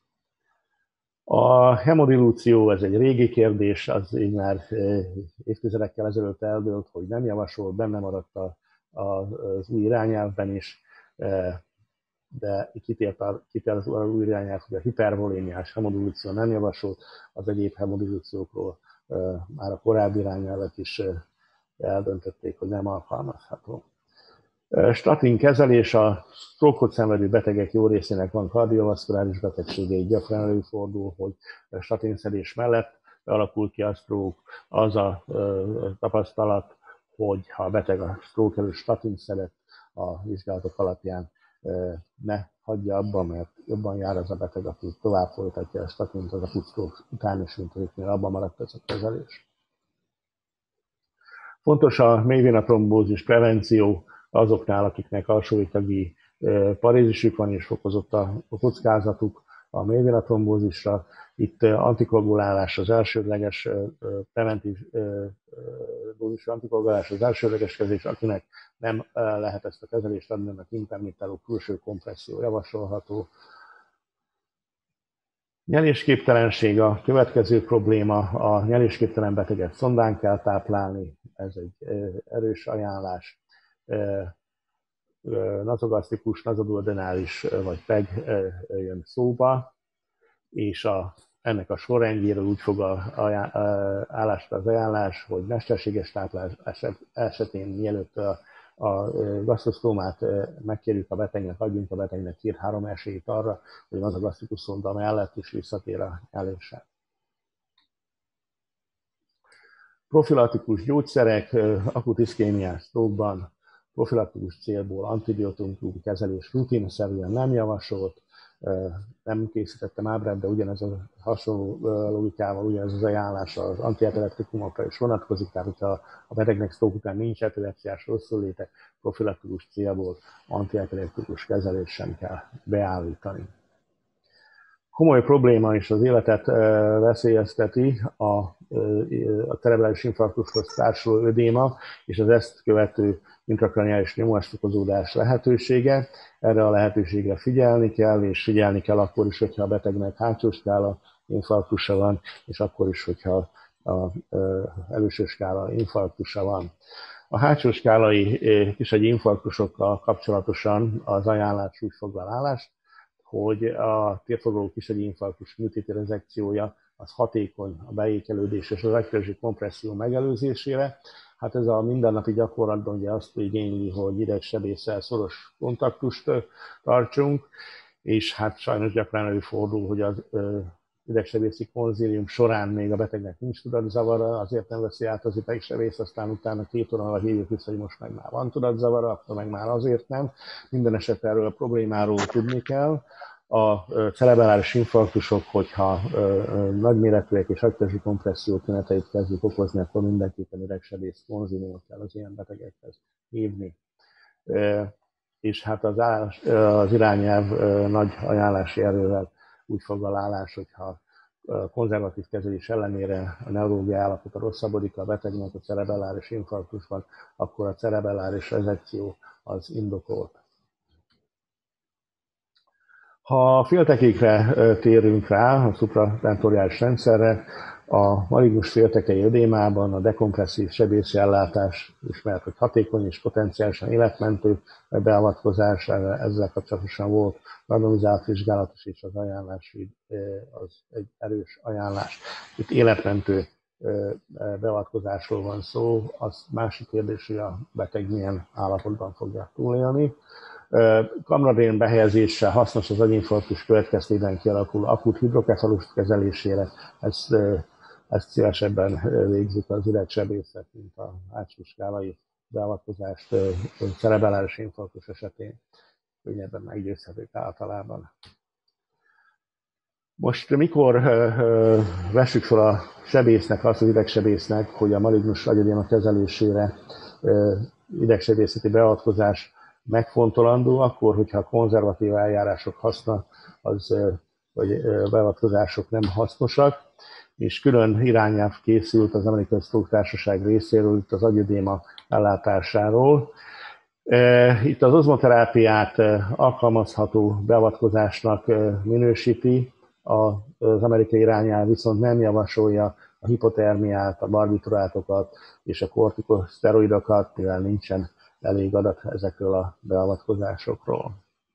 A hemodilúció, ez egy régi kérdés, az így már évtizedekkel ezelőtt eldőlt, hogy nem javasolt, benne maradt az új irányelvben is, de kitért, a, kitért az új irányelv, hogy a hipervolémiás hemodilúció nem javasolt, az egyéb hemodilúciókról már a korábbi irányelvet is eldöntötték, hogy nem alkalmazható. Statin kezelés, a stroke-ot szenvedő betegek jó részének van kardiovaszkuláris betegségei, gyakran előfordul, hogy statinszedés mellett alakul ki a stroke. Az a tapasztalat, hogy ha a beteg a stroke előtt statint szedett, a vizsgálatok alapján ne hagyja abba, mert jobban jár az a beteg, aki tovább folytatja a statint az a stroke után is, mint akiknél abban maradt ez a kezelés. Fontos a mélyvénatrombózis prevenció azoknál, akiknek alsórétegi parézisük van és fokozott a kockázatuk a mélyvénatrombózisra. Itt antikoagulálás az elsődleges, preventív dózisú antikoagulálás az elsődleges kezelés, akinek nem lehet ezt a kezelést adni, mert intermittáló külső kompresszió javasolható. Nyelésképtelenség a következő probléma, a nyelésképtelen beteget szondán kell táplálni, ez egy erős ajánlás. Nazogasztikus, nazoduodenális vagy P E G jön szóba, és a, ennek a sorrendjéről úgy fog a, a, a, állást az ajánlás, hogy mesterséges táplálás eset, esetén mielőtt a, a gasztrosztómát megkérjük a betegnek, adjunk a betegnek két-három esélyt arra, hogy az a gasztrikus szonda mellett is visszatér a nyelésre. Profilaktikus gyógyszerek, akut iszkémiás stroke-ban, profilaktikus célból antibiotikum kezelés rutinszerűen nem javasolt, nem készítettem ábrát, de ugyanez a hasonló logikával, ugyanez az ajánlás az antiepileptikumokra is vonatkozik, tehát hogyha a betegnek stroke után nincs epilepsziás rosszulléte, profilaktikus célból antiepileptikus kezelést sem kell beállítani. Komoly probléma is az életet veszélyezteti a, a cerebrális infarktushoz társuló ödéma és az ezt követő intrakraniális nyomásfokozódás lehetősége. Erre a lehetőségre figyelni kell, és figyelni kell akkor is, hogyha a betegnek hátsó skála infarktusa van, és akkor is, hogyha a előső skála infarktusa van. A hátsó skálai kisagyi infarktusokkal kapcsolatosan az ajánlás úgy foglal állást, hogy a térfoglaló kisagyi infarktus műtéti rezekciója az hatékony a beékelődés és az agytörzsi kompresszió megelőzésére. Hát ez a mindennapi gyakorlatban ugye azt igényli, hogy idegsebésszel szoros kontaktust tartsunk, és hát sajnos gyakran előfordul, hogy az idegsebészi konzílium során még a betegnek nincs tudatzavara, azért nem veszi át az idegsebész, aztán utána két óra hívjuk vissza, hogy most meg már van tudatzavara, akkor meg már azért nem. Minden esetre erről a problémáról tudni kell. A cerebrális infarktusok, hogyha nagyméretűek és agytörzsi kompresszió tüneteit kezdik okozni, akkor mindenképpen idegsebész konzíliumot kell az ilyen betegekhez hívni. És hát az, állás, az irányelv nagy ajánlási erővel úgy foglal állás, hogyha konzervatív kezelés ellenére a neurológiai állapota rosszabbodik a betegnek a cerebelláris infarktusban, akkor a cerebelláris rezekció az indokolt. Ha a féltekékre térünk rá, a szupratentoriális rendszerre, a malignus féltekei ödémában a dekompresszív sebészi ellátás ismert, hogy hatékony és potenciálisan életmentő beavatkozás, ezzel kapcsolatosan volt randomizált vizsgálatos és az ajánlás az egy erős ajánlás. Itt életmentő beavatkozásról van szó, az másik kérdés, hogy a beteg milyen állapotban fogja túlélni. Kamradén behelyezése hasznos az agyinfarktus következtében kialakuló akut hidrokefalus kezelésére. Ez ezt szívesebben végzik az idegsebészek, mint a hátsó skálai beavatkozást cerebelláris infarktus esetén. Könnyebben meggyőzhetők általában. Most mikor vessük fel a sebésznek, azt az idegsebésznek, hogy a malignus agyedéma kezelésére idegsebészeti beavatkozás megfontolandó, akkor, hogyha a konzervatív eljárások haszna, az, vagy beavatkozások nem hasznosak, és külön irányelv készült az Amerikai Stroke Társaság részéről itt az agyedéma ellátásáról. Itt az ozmoterápiát alkalmazható beavatkozásnak minősíti, az amerikai irányelv viszont nem javasolja a hipotermiát, a barbiturátokat és a kortikoszteroidokat, mivel nincsen elég adat ezekről a beavatkozásokról.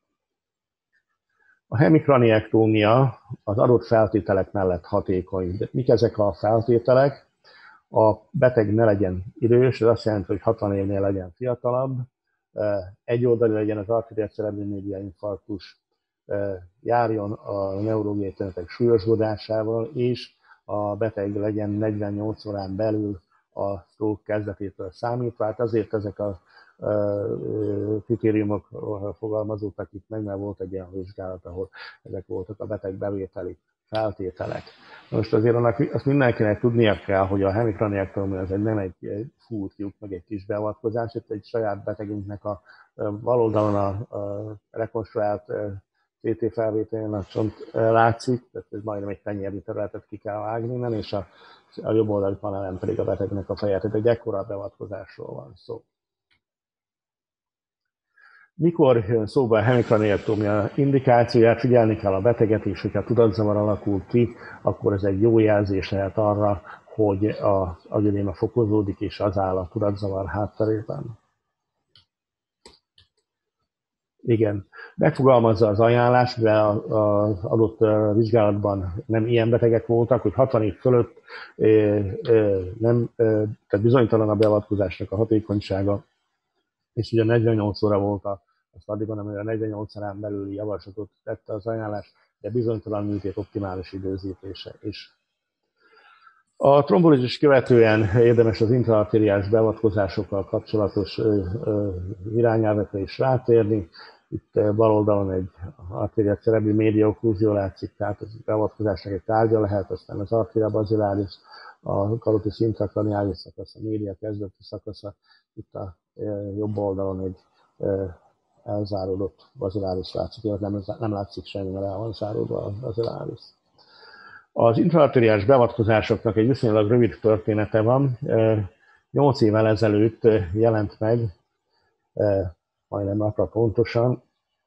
A hemikraniektómia az adott feltételek mellett hatékony. De mik ezek a feltételek? A beteg ne legyen idős, ez azt jelenti, hogy hatvan évnél legyen fiatalabb, egyoldali legyen az arteriás cerebromédia infarktus, járjon a neurológiai tünetek súlyosbodásával, és a beteg legyen negyvennyolc órán belül a stroke kezdetétől számítva. Hát azért ezek a kritériumok fogalmazódtak itt meg, mert volt egy olyan vizsgálat, ahol ezek voltak a beteg bevételi feltételek. Most azért annak, azt mindenkinek tudnia kell, hogy a hemikraniektómia az egy, nem egy, egy fúrtjuk, meg egy kis beavatkozás, itt egy saját betegünknek a bal oldalon a, a rekonstruált cé té felvételén a csont látszik, tehát ez majdnem egy tenyérnyi területet ki kell vágni innen, és a, a jobb oldali panelen pedig a betegnek a feje, tehát egy ekkora beavatkozásról van szó. Mikor jön szóba a hemikraniektómia indikációját, figyelni kell a beteget, és hogyha tudatzavar alakul ki, akkor ez egy jó jelzés lehet arra, hogy az agyedéma fokozódik, és az áll a tudatzavar hátterében. Igen, megfogalmazza az ajánlást, mivel az adott vizsgálatban nem ilyen betegek voltak, hogy hatvan év fölött nem, tehát bizonytalan a beavatkozásnak a hatékonysága, és ugye negyvennyolc óra volt a addigon, amire a negyvennyolc órán belüli javaslatot tette az ajánlás, de bizonytalan műtét optimális időzítése is. A trombolízis követően érdemes az intraarteriális beavatkozásokkal kapcsolatos irányelvekre is rátérni. Itt bal oldalon egy arteria cerebri media occluzió látszik, tehát az beavatkozásnak egy tárgya lehet, aztán az arteria basilaris, a carotis intracranialis szakasz, a média kezdeti szakasza, itt a jobb oldalon egy elzáródott basilaris látszik, nem, nem látszik semmi, mert el van záródva a basilaris. Az intraarteriális beavatkozásoknak egy viszonylag rövid története van. nyolc évvel ezelőtt jelent meg, majdnem napra pontosan,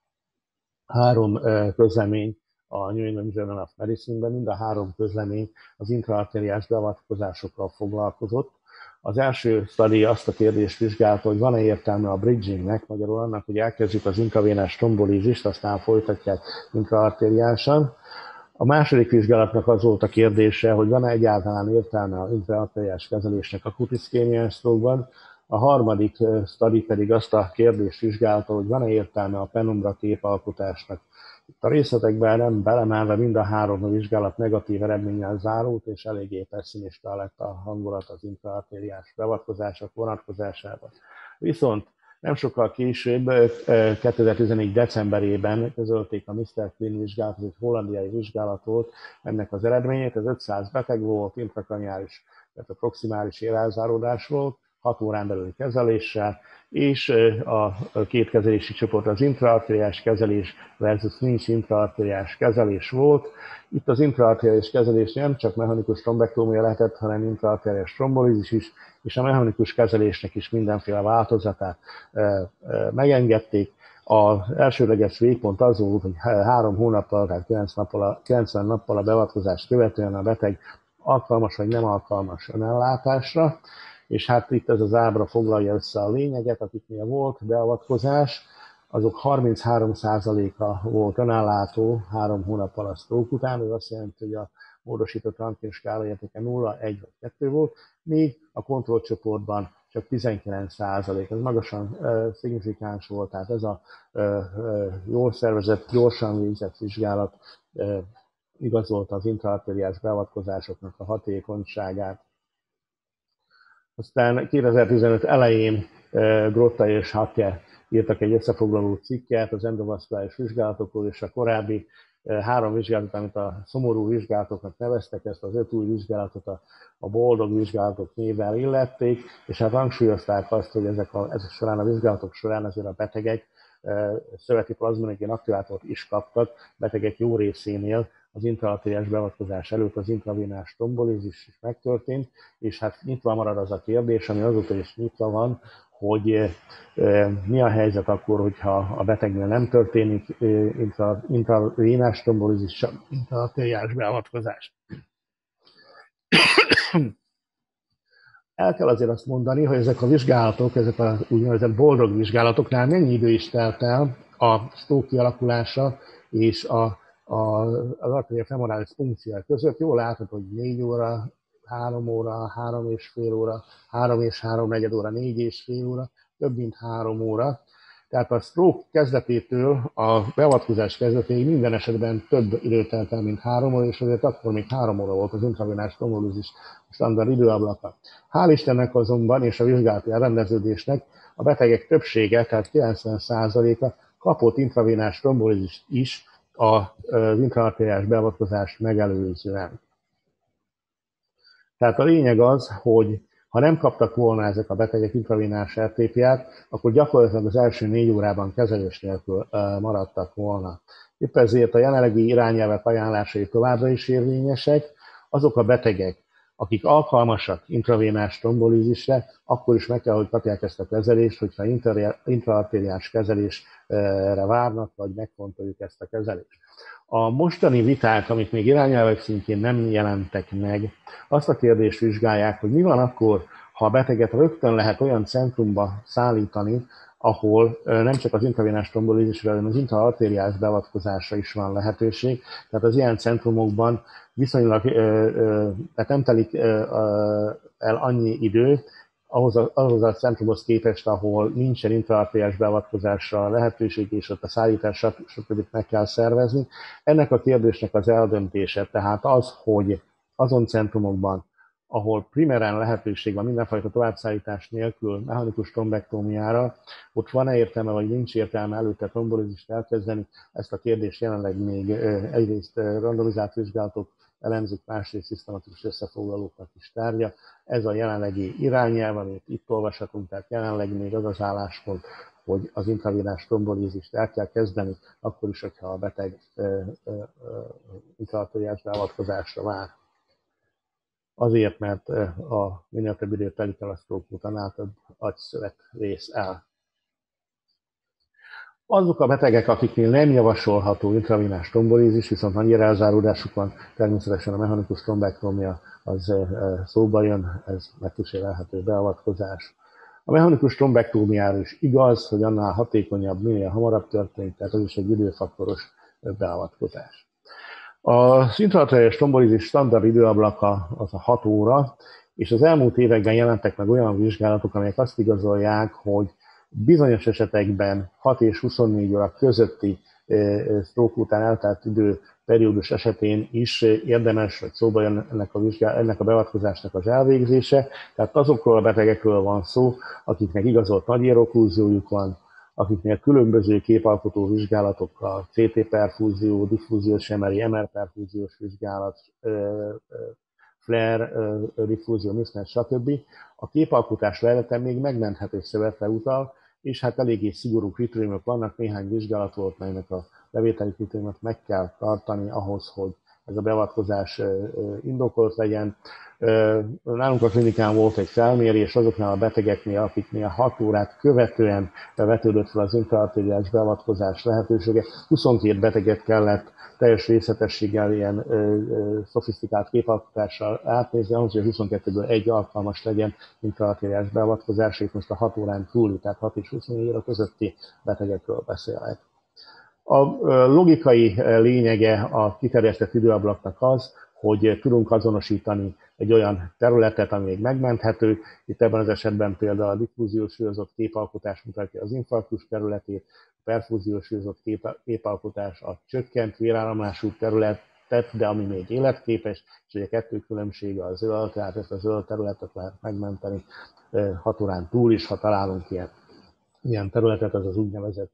három közlemény a New England Journal of Medicine-ben, mind a három közlemény az intraarteriális beavatkozásokkal foglalkozott. Az első study azt a kérdést vizsgálta, hogy van-e értelme a bridgingnek, magyarul annak, hogy elkezdjük az intravénás trombolízist, aztán folytatják intraarteriálisan. A második vizsgálatnak az volt a kérdése, hogy van-e egyáltalán értelme az intraarteriális kezelésnek akut iszkémiás stroke-ban. A harmadik study pedig azt a kérdést vizsgálta, hogy van-e értelme a penumbra képalkotásnak. Itt a részletekben nem belemelve mind a három vizsgálat negatív eredménnyel zárult, és eléggé pessimista lett a hangulat az intraarteriális beavatkozások vonatkozásában. Viszont nem sokkal később, kétezer-tizenegy decemberében közölték a miszter Clean vizsgálat, ez egy hollandiai vizsgálat volt, ennek az eredményét, ez ötszáz beteg volt, intrakraniális, tehát a proximális érelzáródás volt, hat órán belüli kezeléssel, és a két kezelési csoport az intraarteriális kezelés versus nincs intraarteriális kezelés volt. Itt az intraarteriális kezelés nem csak mechanikus trombektómia lehetett, hanem intraarteriális trombolízis is, és a mechanikus kezelésnek is mindenféle változatát megengedték. Az elsődleges végpont az volt, hogy három hónappal, tehát kilencven nappal a beavatkozást követően a beteg alkalmas vagy nem alkalmas önellátásra, és hát itt ez az ábra foglalja össze a lényeget, akiknél volt beavatkozás, azok harminchárom százaléka volt önállátó három hónappal a stroke után, ez azt jelenti, hogy a módosított Rankin skála értéke nulla, egy vagy kettő volt, míg a kontrollcsoportban csak tizenkilenc százalék, ez magasan uh, szignifikáns volt, tehát ez a uh, uh, jól szervezett, gyorsan végzett vizsgálat uh, igazolta az intraarteriás beavatkozásoknak a hatékonyságát. Aztán kétezer-tizenöt elején Grotta és Hake írtak egy összefoglaló cikket az endovaszkuláris vizsgálatokról, és a korábbi három vizsgálatot, amit a szomorú vizsgálatoknak neveztek, ezt az öt új vizsgálatot a, a boldog vizsgálatok névvel illették, és hát hangsúlyozták azt, hogy ezek, a, ezek során a vizsgálatok során azért a betegek szöveti plazmonigen aktivátort is kaptak, betegek jó részénél az intraarteriás beavatkozás előtt az intravénás trombolízis is megtörtént, és hát nyitva marad az a kérdés, ami azóta is nyitva van, hogy mi a helyzet akkor, hogyha a betegnél nem történik intra, intravénás trombolízis, csak intraarteriás beavatkozás. El kell azért azt mondani, hogy ezek a vizsgálatok, ezek a úgynevezett boldog vizsgálatoknál mennyi idő is telt el a stroke kialakulása és a, a, az arteria femoralis funkciója között. Jól látható, hogy négy óra, három óra, három és fél óra, három és három negyed óra, négy és fél óra, több mint három óra. Tehát a stroke kezdetétől a beavatkozás kezdetéig minden esetben több időt telt el, mint három óra, és azért akkor még három óra volt az intravénás trombolízis standard időablaka. Hál' Istennek azonban, és a vizsgálati elrendeződésnek a betegek többsége, tehát kilencven százaléka kapott intravénás trombolízist is az intraarteriás beavatkozást megelőzően. Tehát a lényeg az, hogy ha nem kaptak volna ezek a betegek intravénás er té pé-t, akkor gyakorlatilag az első négy órában kezelés nélkül maradtak volna. Épp ezért a jelenlegi irányelvek ajánlásai továbbra is érvényesek. Azok a betegek, akik alkalmasak intravénás trombolízisre, akkor is meg kell, hogy kapják ezt a kezelést, hogyha intraarteriás kezelésre várnak, vagy megfontoljuk ezt a kezelést. A mostani viták, amik még irányelvek szintjén nem jelentek meg, azt a kérdést vizsgálják, hogy mi van akkor, ha a beteget rögtön lehet olyan centrumba szállítani, ahol nem csak az intravénás trombolízisre, hanem az intraarteriás beavatkozásra is van lehetőség. Tehát az ilyen centrumokban viszonylag, tehát nem telik el annyi idő, ahhoz a, ahhoz a centrumhoz képest, ahol nincsen intraarteriás beavatkozásra lehetőség, és ott a szállítás stb. Meg kell szervezni. Ennek a kérdésnek az eldöntése, tehát az, hogy azon centrumokban, ahol primeren lehetőség van mindenfajta továbbszállítás nélkül mechanikus trombektómiára, ott van-e értelme, vagy nincs értelme előtte trombolízist elkezdeni, ezt a kérdést jelenleg még egyrészt randomizált vizsgálatok elemzik, másrészt szisztematikus összefoglalóknak is tárgya. Ez a jelenlegi irányelv, amit itt olvashatunk, tehát jelenleg még az az álláspont, hogy az intravénás trombolízist el kell kezdeni, akkor is, hogyha a beteg intraarteriás beavatkozásra vár. Azért, mert a minél több időt telik el a stroke után, annál több agyszövet vész el. Azok a betegek, akiknél nem javasolható intravénás trombolízis, viszont annyira elzáródásuk van, természetesen a mechanikus trombektómia az szóba jön, ez megkísérelhető beavatkozás. A mechanikus trombektómiára is igaz, hogy annál hatékonyabb, minél hamarabb történik, tehát az is egy időfaktoros beavatkozás. Az intraarteriás trombolízis standard időablaka az a hat óra, és az elmúlt években jelentek meg olyan vizsgálatok, amelyek azt igazolják, hogy bizonyos esetekben hat és huszonnégy óra közötti stroke után eltelt idő periódus esetén is érdemes, hogy szóba jön ennek a, vizsgál, ennek a beavatkozásnak az elvégzése. Tehát azokról a betegekről van szó, akiknek igazolt nagy éroklúziójuk van, akiknél különböző képalkotó vizsgálatokkal, cé té-perfúzió, diffúziós em er i, em er perfúziós vizsgálat, flare, diffúzió, mismatch, stb. A képalkotás lejleten még megmenthető szövetre utal, és hát eléggé szigorú kritériumok vannak, néhány vizsgálat volt, melynek a bevételi kritériumot meg kell tartani ahhoz, hogy ez a beavatkozás indokolt legyen. Nálunk a klinikán volt egy felmérés azoknál a betegeknél, akiknél hat órát követően vetődött fel az intraarteriás beavatkozás lehetősége. huszonkét beteget kellett teljes részletességgel ilyen ö, ö, szofisztikált képalkotással átnézni, ahhoz, hogy huszonkettőből egy alkalmas legyen intraarteriás beavatkozás, és most a hat órán túli, tehát hat és huszonnégy óra közötti betegekről beszélek. A logikai lényege a kiterjesztett időablaknak az, hogy tudunk azonosítani egy olyan területet, ami még megmenthető. Itt ebben az esetben például a diffúziós súlyozott képalkotás mutatja az infarktus területét, a perfúziós súlyozott képalkotás a csökkent véráramlású területet tett, de ami még életképes, és ugye a kettő különbsége a zöld, tehát ezt a zöld területet lehet megmenteni hat órán túl is, ha találunk ilyen, ilyen területet, az az úgynevezett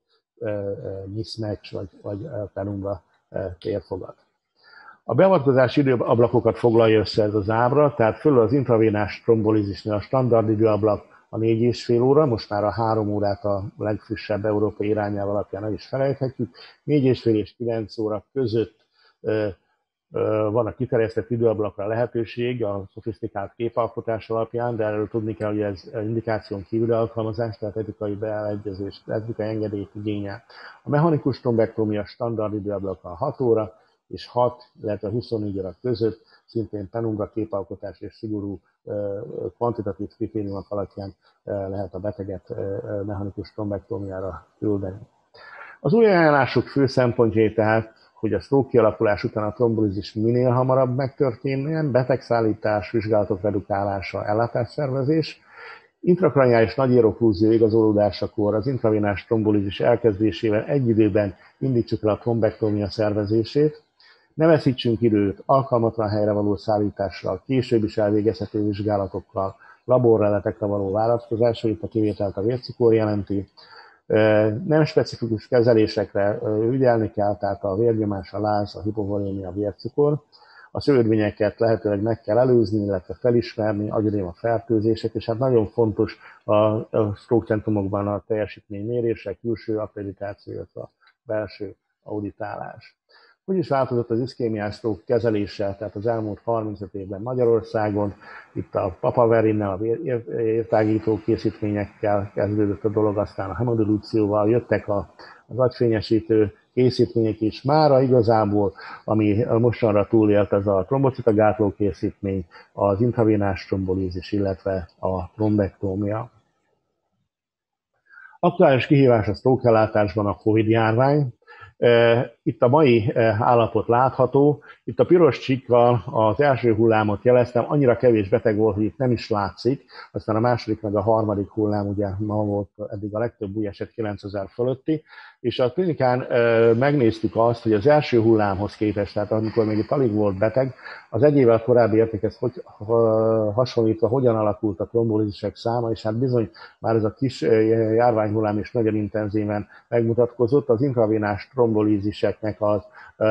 mismatch, vagy, vagy penumbra térfogat. A beavatkozási időablakokat foglalja össze ez az ábra, tehát fölül az intravénás trombolízisnél a standard időablak a négy és fél óra, most már a három órát a legfrissebb európai irányelv alapján el is felejthetjük. négy és fél és kilenc óra között ö, ö, van a kiterjesztett időablakra lehetőség a szofisztikált képalkotás alapján, de erről tudni kell, hogy ez indikáción kívüli alkalmazás, tehát etikai beegyezés, etikai engedélyt igényel. A mechanikus trombektomia standard időablaka a hat óra, és hat, illetve huszonnégy óra között szintén penumbra képalkotás és szigorú kvantitatív kritériumok alapján lehet a beteget mechanikus trombektómiára küldeni. Az új ajánlások fő szempontjai tehát, hogy a stroke kialakulás után a trombolízis minél hamarabb megtörténjen, betegszállítás, vizsgálatok redukálása, ellátásszervezés, intrakraniális nagyéroklúzió igazolódásakor az intravénás trombolízis elkezdésével egy időben indítsuk el a trombektómia szervezését, ne veszítsünk időt alkalmatlan helyre való szállítással, később is elvégezhető vizsgálatokkal, laborreletekre való választozásra, itt a kivételt a vércukor jelenti. Nem specifikus kezelésekre ügyelni kell, tehát a vérnyomás, a láz, a hipovolémia, a vércukor. A szövődményeket lehetőleg meg kell előzni, illetve felismerni, agyadéma fertőzések, és hát nagyon fontos a stroke centrumokban a teljesítménymérések, külső akkreditáció, illetve a belső auditálás. Hogy is változott az iszkémiás stroke kezelése, tehát az elmúlt harmincöt évben Magyarországon, itt a papaverinnel, a értágító készítményekkel kezdődött a dolog, aztán a hemodilúcióval jöttek a, az agyfényesítő készítmények is. Mára igazából, ami mostanra túlélt, ez a trombocitagátló készítmény, az intravénás trombolízis, illetve a trombektómia. Aktuális kihívás a stroke ellátásban a Covid járvány. Itt a mai állapot látható. Itt a piros csíkkal az első hullámot jeleztem, annyira kevés beteg volt, hogy itt nem is látszik. Aztán a második meg a harmadik hullám, ugye ma volt eddig a legtöbb új eset kilencezer fölötti. És a klinikán megnéztük azt, hogy az első hullámhoz képest, tehát amikor még itt alig volt beteg, az egy évvel korábbi értékhez hogy, hasonlítva hogyan alakult a trombolízisek száma, és hát bizony már ez a kis járványhullám is nagyon intenzíven megmutatkozott. Az intravénás trombolíziseknek az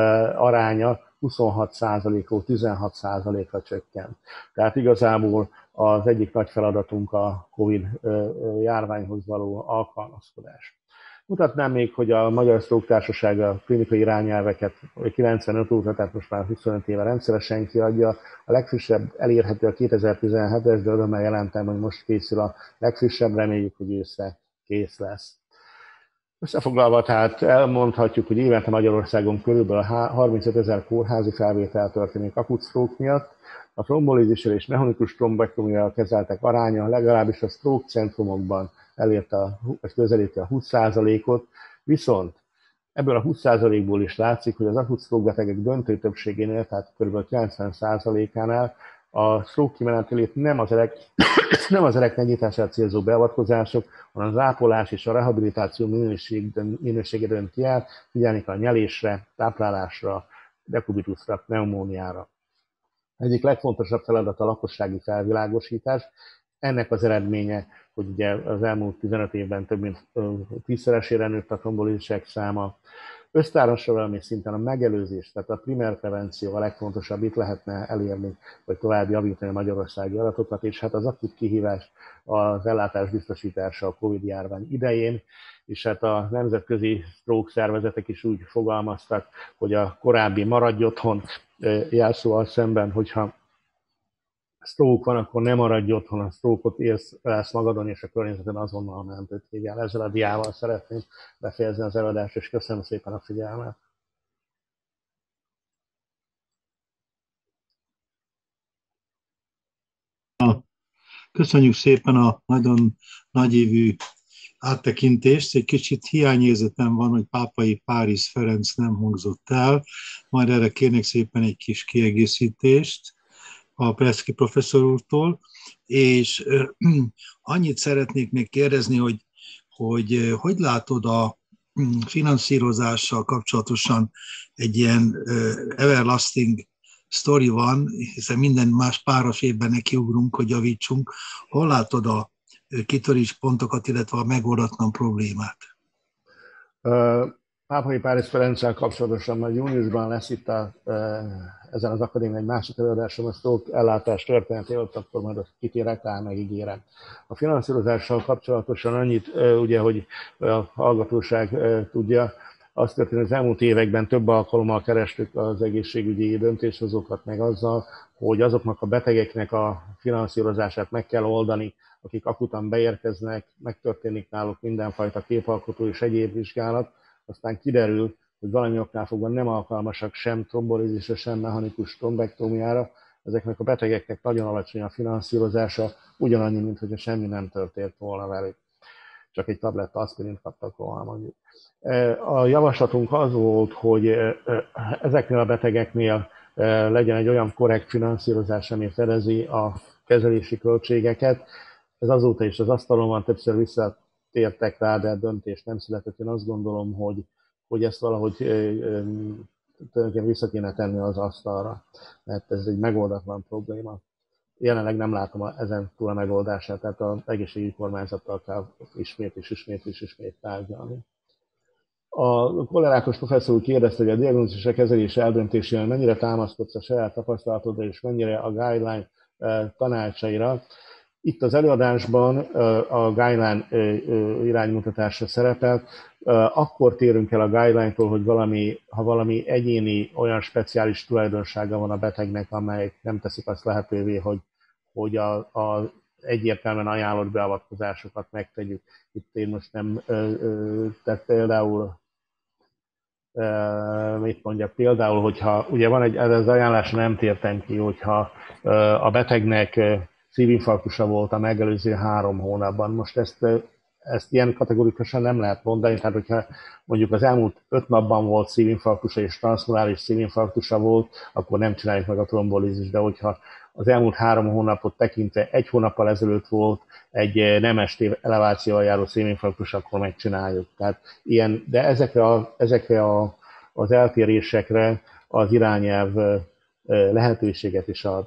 aránya huszonhat százalékról tizenhat százalékra csökkent. Tehát igazából az egyik nagy feladatunk a Covid járványhoz való alkalmazkodás. Mutatnám még, hogy a Magyar Stroke Társaság a klinikai irányelveket kilencvenöt óta, tehát most már huszonöt éve rendszeresen kiadja. A legfrissebb elérhető a kétezer-tizenhetes, de örömmel jelentem, hogy most készül a legfrissebb, reméljük, hogy ősszel kész lesz. Összefoglalva, tehát elmondhatjuk, hogy évente Magyarországon körülbelül harmincöt ezer kórházi felvétel történik akut stroke miatt. A trombolízissel és mechanikus trombektomiával kezeltek aránya legalábbis a stroke centrumokban elérte a, vagy közelíti a húsz százalékot, viszont ebből a húsz százalékból is látszik, hogy az akut stroke betegek döntő többségénél, tehát kb. kilencven százalékánál a stroke kimenetelét nem az erek, nem az erek megnyitását célzó beavatkozások, hanem az ápolás és a rehabilitáció minőség, minősége dönt ki el, figyelni kell a nyelésre, táplálásra, dekubitusra, pneumóniára. Egyik legfontosabb feladat a lakossági felvilágosítás. Ennek az eredménye, hogy ugye az elmúlt tizenöt évben több mint tízszeresére nőtt a trombolízisek száma. Össztársadalmi szinten a megelőzés, tehát a primer prevenció a legfontosabb, itt lehetne elérni, vagy tovább javítani a magyarországi adatokat, és hát az akut kihívás az ellátás biztosítása a Covid járvány idején, és hát a nemzetközi stroke szervezetek is úgy fogalmaztak, hogy a korábbi maradj otthon jelszóval szemben, hogyha stroke van, akkor nem maradj otthon, a stroke-ot érsz magadon, és a környezeted azonnal mentőt hívjál. Ezzel a diával szeretném befejezni az előadást, és köszönöm szépen a figyelmet. Köszönjük szépen a nagyon nagyévű áttekintést. Egy kicsit hiányérzetem van, hogy Pápai Párizs Ferenc nem hangzott el, majd erre kérnék szépen egy kis kiegészítést a Preszki professzor úrtól, és uh, annyit szeretnék még kérdezni, hogy hogy, hogy látod a finanszírozással kapcsolatosan egy ilyen everlasting sztori van, hiszen minden más páros évben nekiugrunk, hogy javítsunk. Hol látod a kitörés pontokat, illetve a megoldatlan problémát? Pápai Párizs Ferenccel kapcsolatosan majd júniusban lesz itt a, ezen az akadémián egy másik előadásom, a stroke ellátás történetéről, akkor majd azt kitérek rá, megígérem. A finanszírozással kapcsolatosan annyit, ugye, hogy a hallgatóság tudja, azt történt, az elmúlt években több alkalommal kerestük az egészségügyi döntéshozókat meg azzal, hogy azoknak a betegeknek a finanszírozását meg kell oldani, akik akutan beérkeznek, megtörténik náluk mindenfajta képalkotó és egyéb vizsgálat, aztán kiderül, hogy valami oknál fogva nem alkalmasak sem trombolízisre, sem mechanikus trombektómiára. Ezeknek a betegeknek nagyon alacsony a finanszírozása, ugyanannyi, mint hogyha semmi nem történt volna velük. Csak egy tabletta aspirint kaptak volna mondjuk. A javaslatunk az volt, hogy ezeknél a betegeknél legyen egy olyan korrekt finanszírozás, ami fedezi a kezelési költségeket. Ez azóta is az asztalon van, többször visszatértek rá, de döntés nem született. Én azt gondolom, hogy, hogy ezt valahogy tulajdonképpen vissza kéne tenni az asztalra, mert ez egy megoldatlan probléma. Jelenleg nem látom a, ezen túl a megoldását, tehát az egészségügyi kormányzattal kell ismét és ismét és ismét tárgyalni. A kollérákos professzor úr kérdezte, hogy a diagnózis és a kezelés eldöntésében mennyire támaszkodsz a saját tapasztalatodra, és mennyire a guideline tanácsaira. Itt az előadásban a guideline iránymutatásra szerepel. Akkor térünk el a guideline-tól, hogy valami, ha valami egyéni, olyan speciális tulajdonsága van a betegnek, amelyek nem teszik azt lehetővé, hogy, hogy a, a egyértelműen ajánlott beavatkozásokat megtegyük. Itt én most nem, tehát például, mit mondjak, például, hogyha ugye van egy, ez az ajánlásra nem tértem ki, hogyha a betegnek szívinfarktusa volt a megelőző három hónapban. Most ezt, ezt ilyen kategorikusan nem lehet mondani, tehát hogyha mondjuk az elmúlt öt napban volt szívinfarktusa és transzmurális szívinfarktusa volt, akkor nem csináljuk meg a trombolízist, de hogyha az elmúlt három hónapot tekintve egy hónappal ezelőtt volt egy nem esti elevációval járó szívinfarktus, akkor megcsináljuk. Tehát ilyen, de ezekre, a, ezekre a, az eltérésekre az irányelv lehetőséget is ad.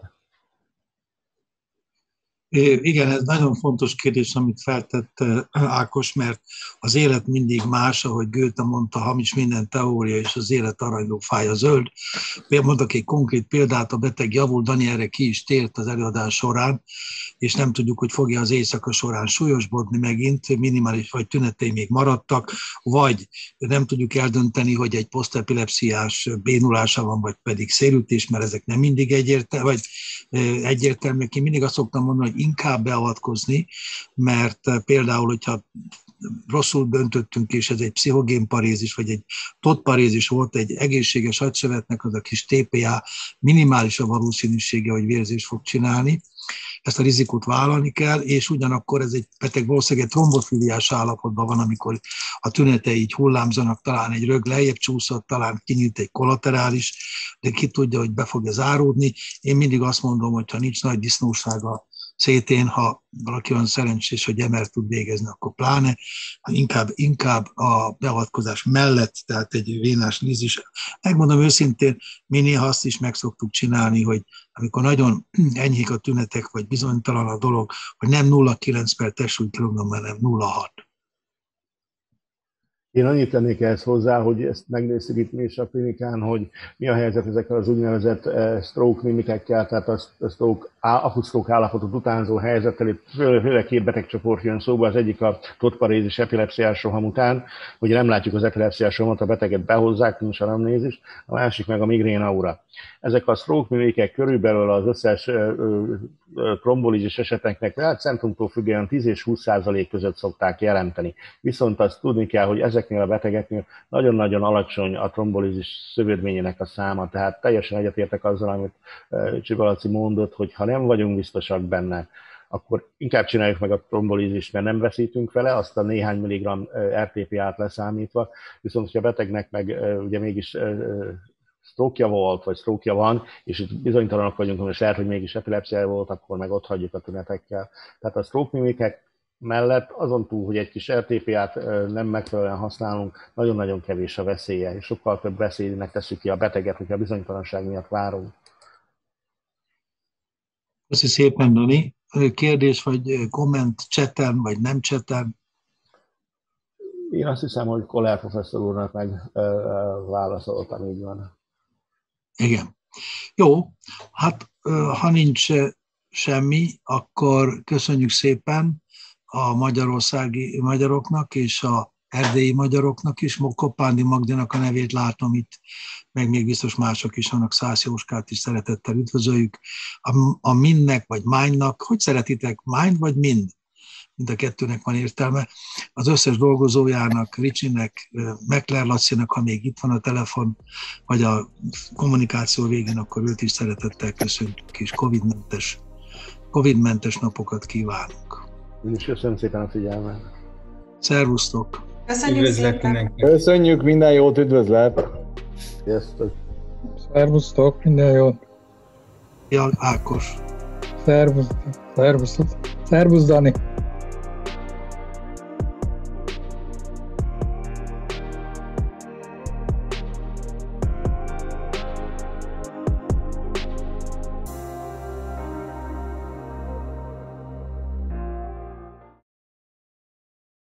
Igen, ez nagyon fontos kérdés, amit feltett Ákos, mert az élet mindig más, ahogy Goethe mondta, hamis minden teória, és az élet aranyló fája zöld. Mondok egy konkrét példát, a beteg javul, Dani erre ki is tért az előadás során, és nem tudjuk, hogy fogja az éjszaka során súlyosbodni megint, minimális vagy tünetei még maradtak, vagy nem tudjuk eldönteni, hogy egy posztepilepsziás bénulása van, vagy pedig szélütés, mert ezek nem mindig egyértelmű, vagy egyértelmű. Én mindig azt szoktam mondani, hogy inkább beavatkozni, mert például, hogyha rosszul döntöttünk, és ez egy pszichogén parézis, vagy egy tott parézis volt, egy egészséges agyszövetnek az a kis té pé á minimális a valószínűsége, hogy vérzést fog csinálni. Ezt a rizikót vállalni kell, és ugyanakkor ez egy beteg valószínűleg egy trombofiliás állapotban van, amikor a tünetei így hullámzanak, talán egy rög lejjebb csúszott, talán kinyílt egy kollaterális, de ki tudja, hogy be fogja záródni. Én mindig azt mondom, hogy ha nincs nagy disznósága cé tén, ha valaki olyan szerencsés, hogy em er tud végezni, akkor pláne, inkább, inkább a beavatkozás mellett, tehát egy vénás lízis. Megmondom őszintén, mi néha azt is meg szoktuk csinálni, hogy amikor nagyon enyhék a tünetek, vagy bizonytalan a dolog, hogy nem nulla egész kilenc per testsúlykilogramm, hanem nulla egész hat. Én annyit tennék ehhez hozzá, hogy ezt megnézzük itt mi is a klinikán, hogy mi a helyzet ezekkel az úgynevezett stroke mimikekkel, tehát a stroke, akut stroke állapotot utánzó helyzettel. Itt főleg két betegcsoport jön szóba, az egyik a tottparézis epilepsziás roham után, hogy nem látjuk az epilepsziás rohamot, a beteget behozzák, nincs anamnézis, a másik meg a migrén aura. Ezek a stroke mimikek körülbelül az összes trombolízis eseteknek lehet centrumtól függően tíz és húsz százalék között szokták jelenteni. Viszont azt tudni kell, hogy ezeknél a betegeknél nagyon-nagyon alacsony a trombolízis szövődményének a száma, tehát teljesen egyetértek azzal, amit Csibalacsi mondott, hogy ha nem vagyunk biztosak benne, akkor inkább csináljuk meg a trombolízist, mert nem veszítünk vele, azt a néhány milligramm er té pé á-t leszámítva, viszont hogyha a betegnek meg ugye mégis stroke-ja volt, vagy stroke-ja van, és itt bizonytalanok vagyunk, hogy lehet, hogy mégis epilepsziája volt, akkor meg ott hagyjuk a tünetekkel. Tehát a stroke mimikek mellett azon túl, hogy egy kis er té pé át nem megfelelően használunk, nagyon-nagyon kevés a veszélye, és sokkal több veszélynek tesszük ki a beteget, hogyha a bizonytalanság miatt várunk. Köszi szépen, Dani. Kérdés vagy komment chaten, vagy nem chaten? Én azt hiszem, hogy Koller professzor úrnak meg válaszoltam, így van. Igen. Jó, hát ha nincs semmi, akkor köszönjük szépen a magyarországi magyaroknak és a erdélyi magyaroknak is. Kopándi Magdinak a nevét látom itt, meg még biztos mások is vannak, Szász Jóskát is szeretettel üdvözöljük. A, a mindnek vagy mindnak, hogy szeretitek, mind vagy mind? Mind a kettőnek van értelme. Az összes dolgozójának, Ricsinek, Mekler Lacinak, ha még itt van a telefon, vagy a kommunikáció végén, akkor őt is szeretettel köszöntjük, és Covid-mentes, Covid-mentes napokat kívánunk. Én is köszönöm szépen a figyelmet. Szervusztok! Köszönjük szépen! Köszönjük, minden jót, üdvözlet! Sziasztok! Szervusztok, minden jót! Ja, Ákos! Szervusz, szervusz, szervusz Dani!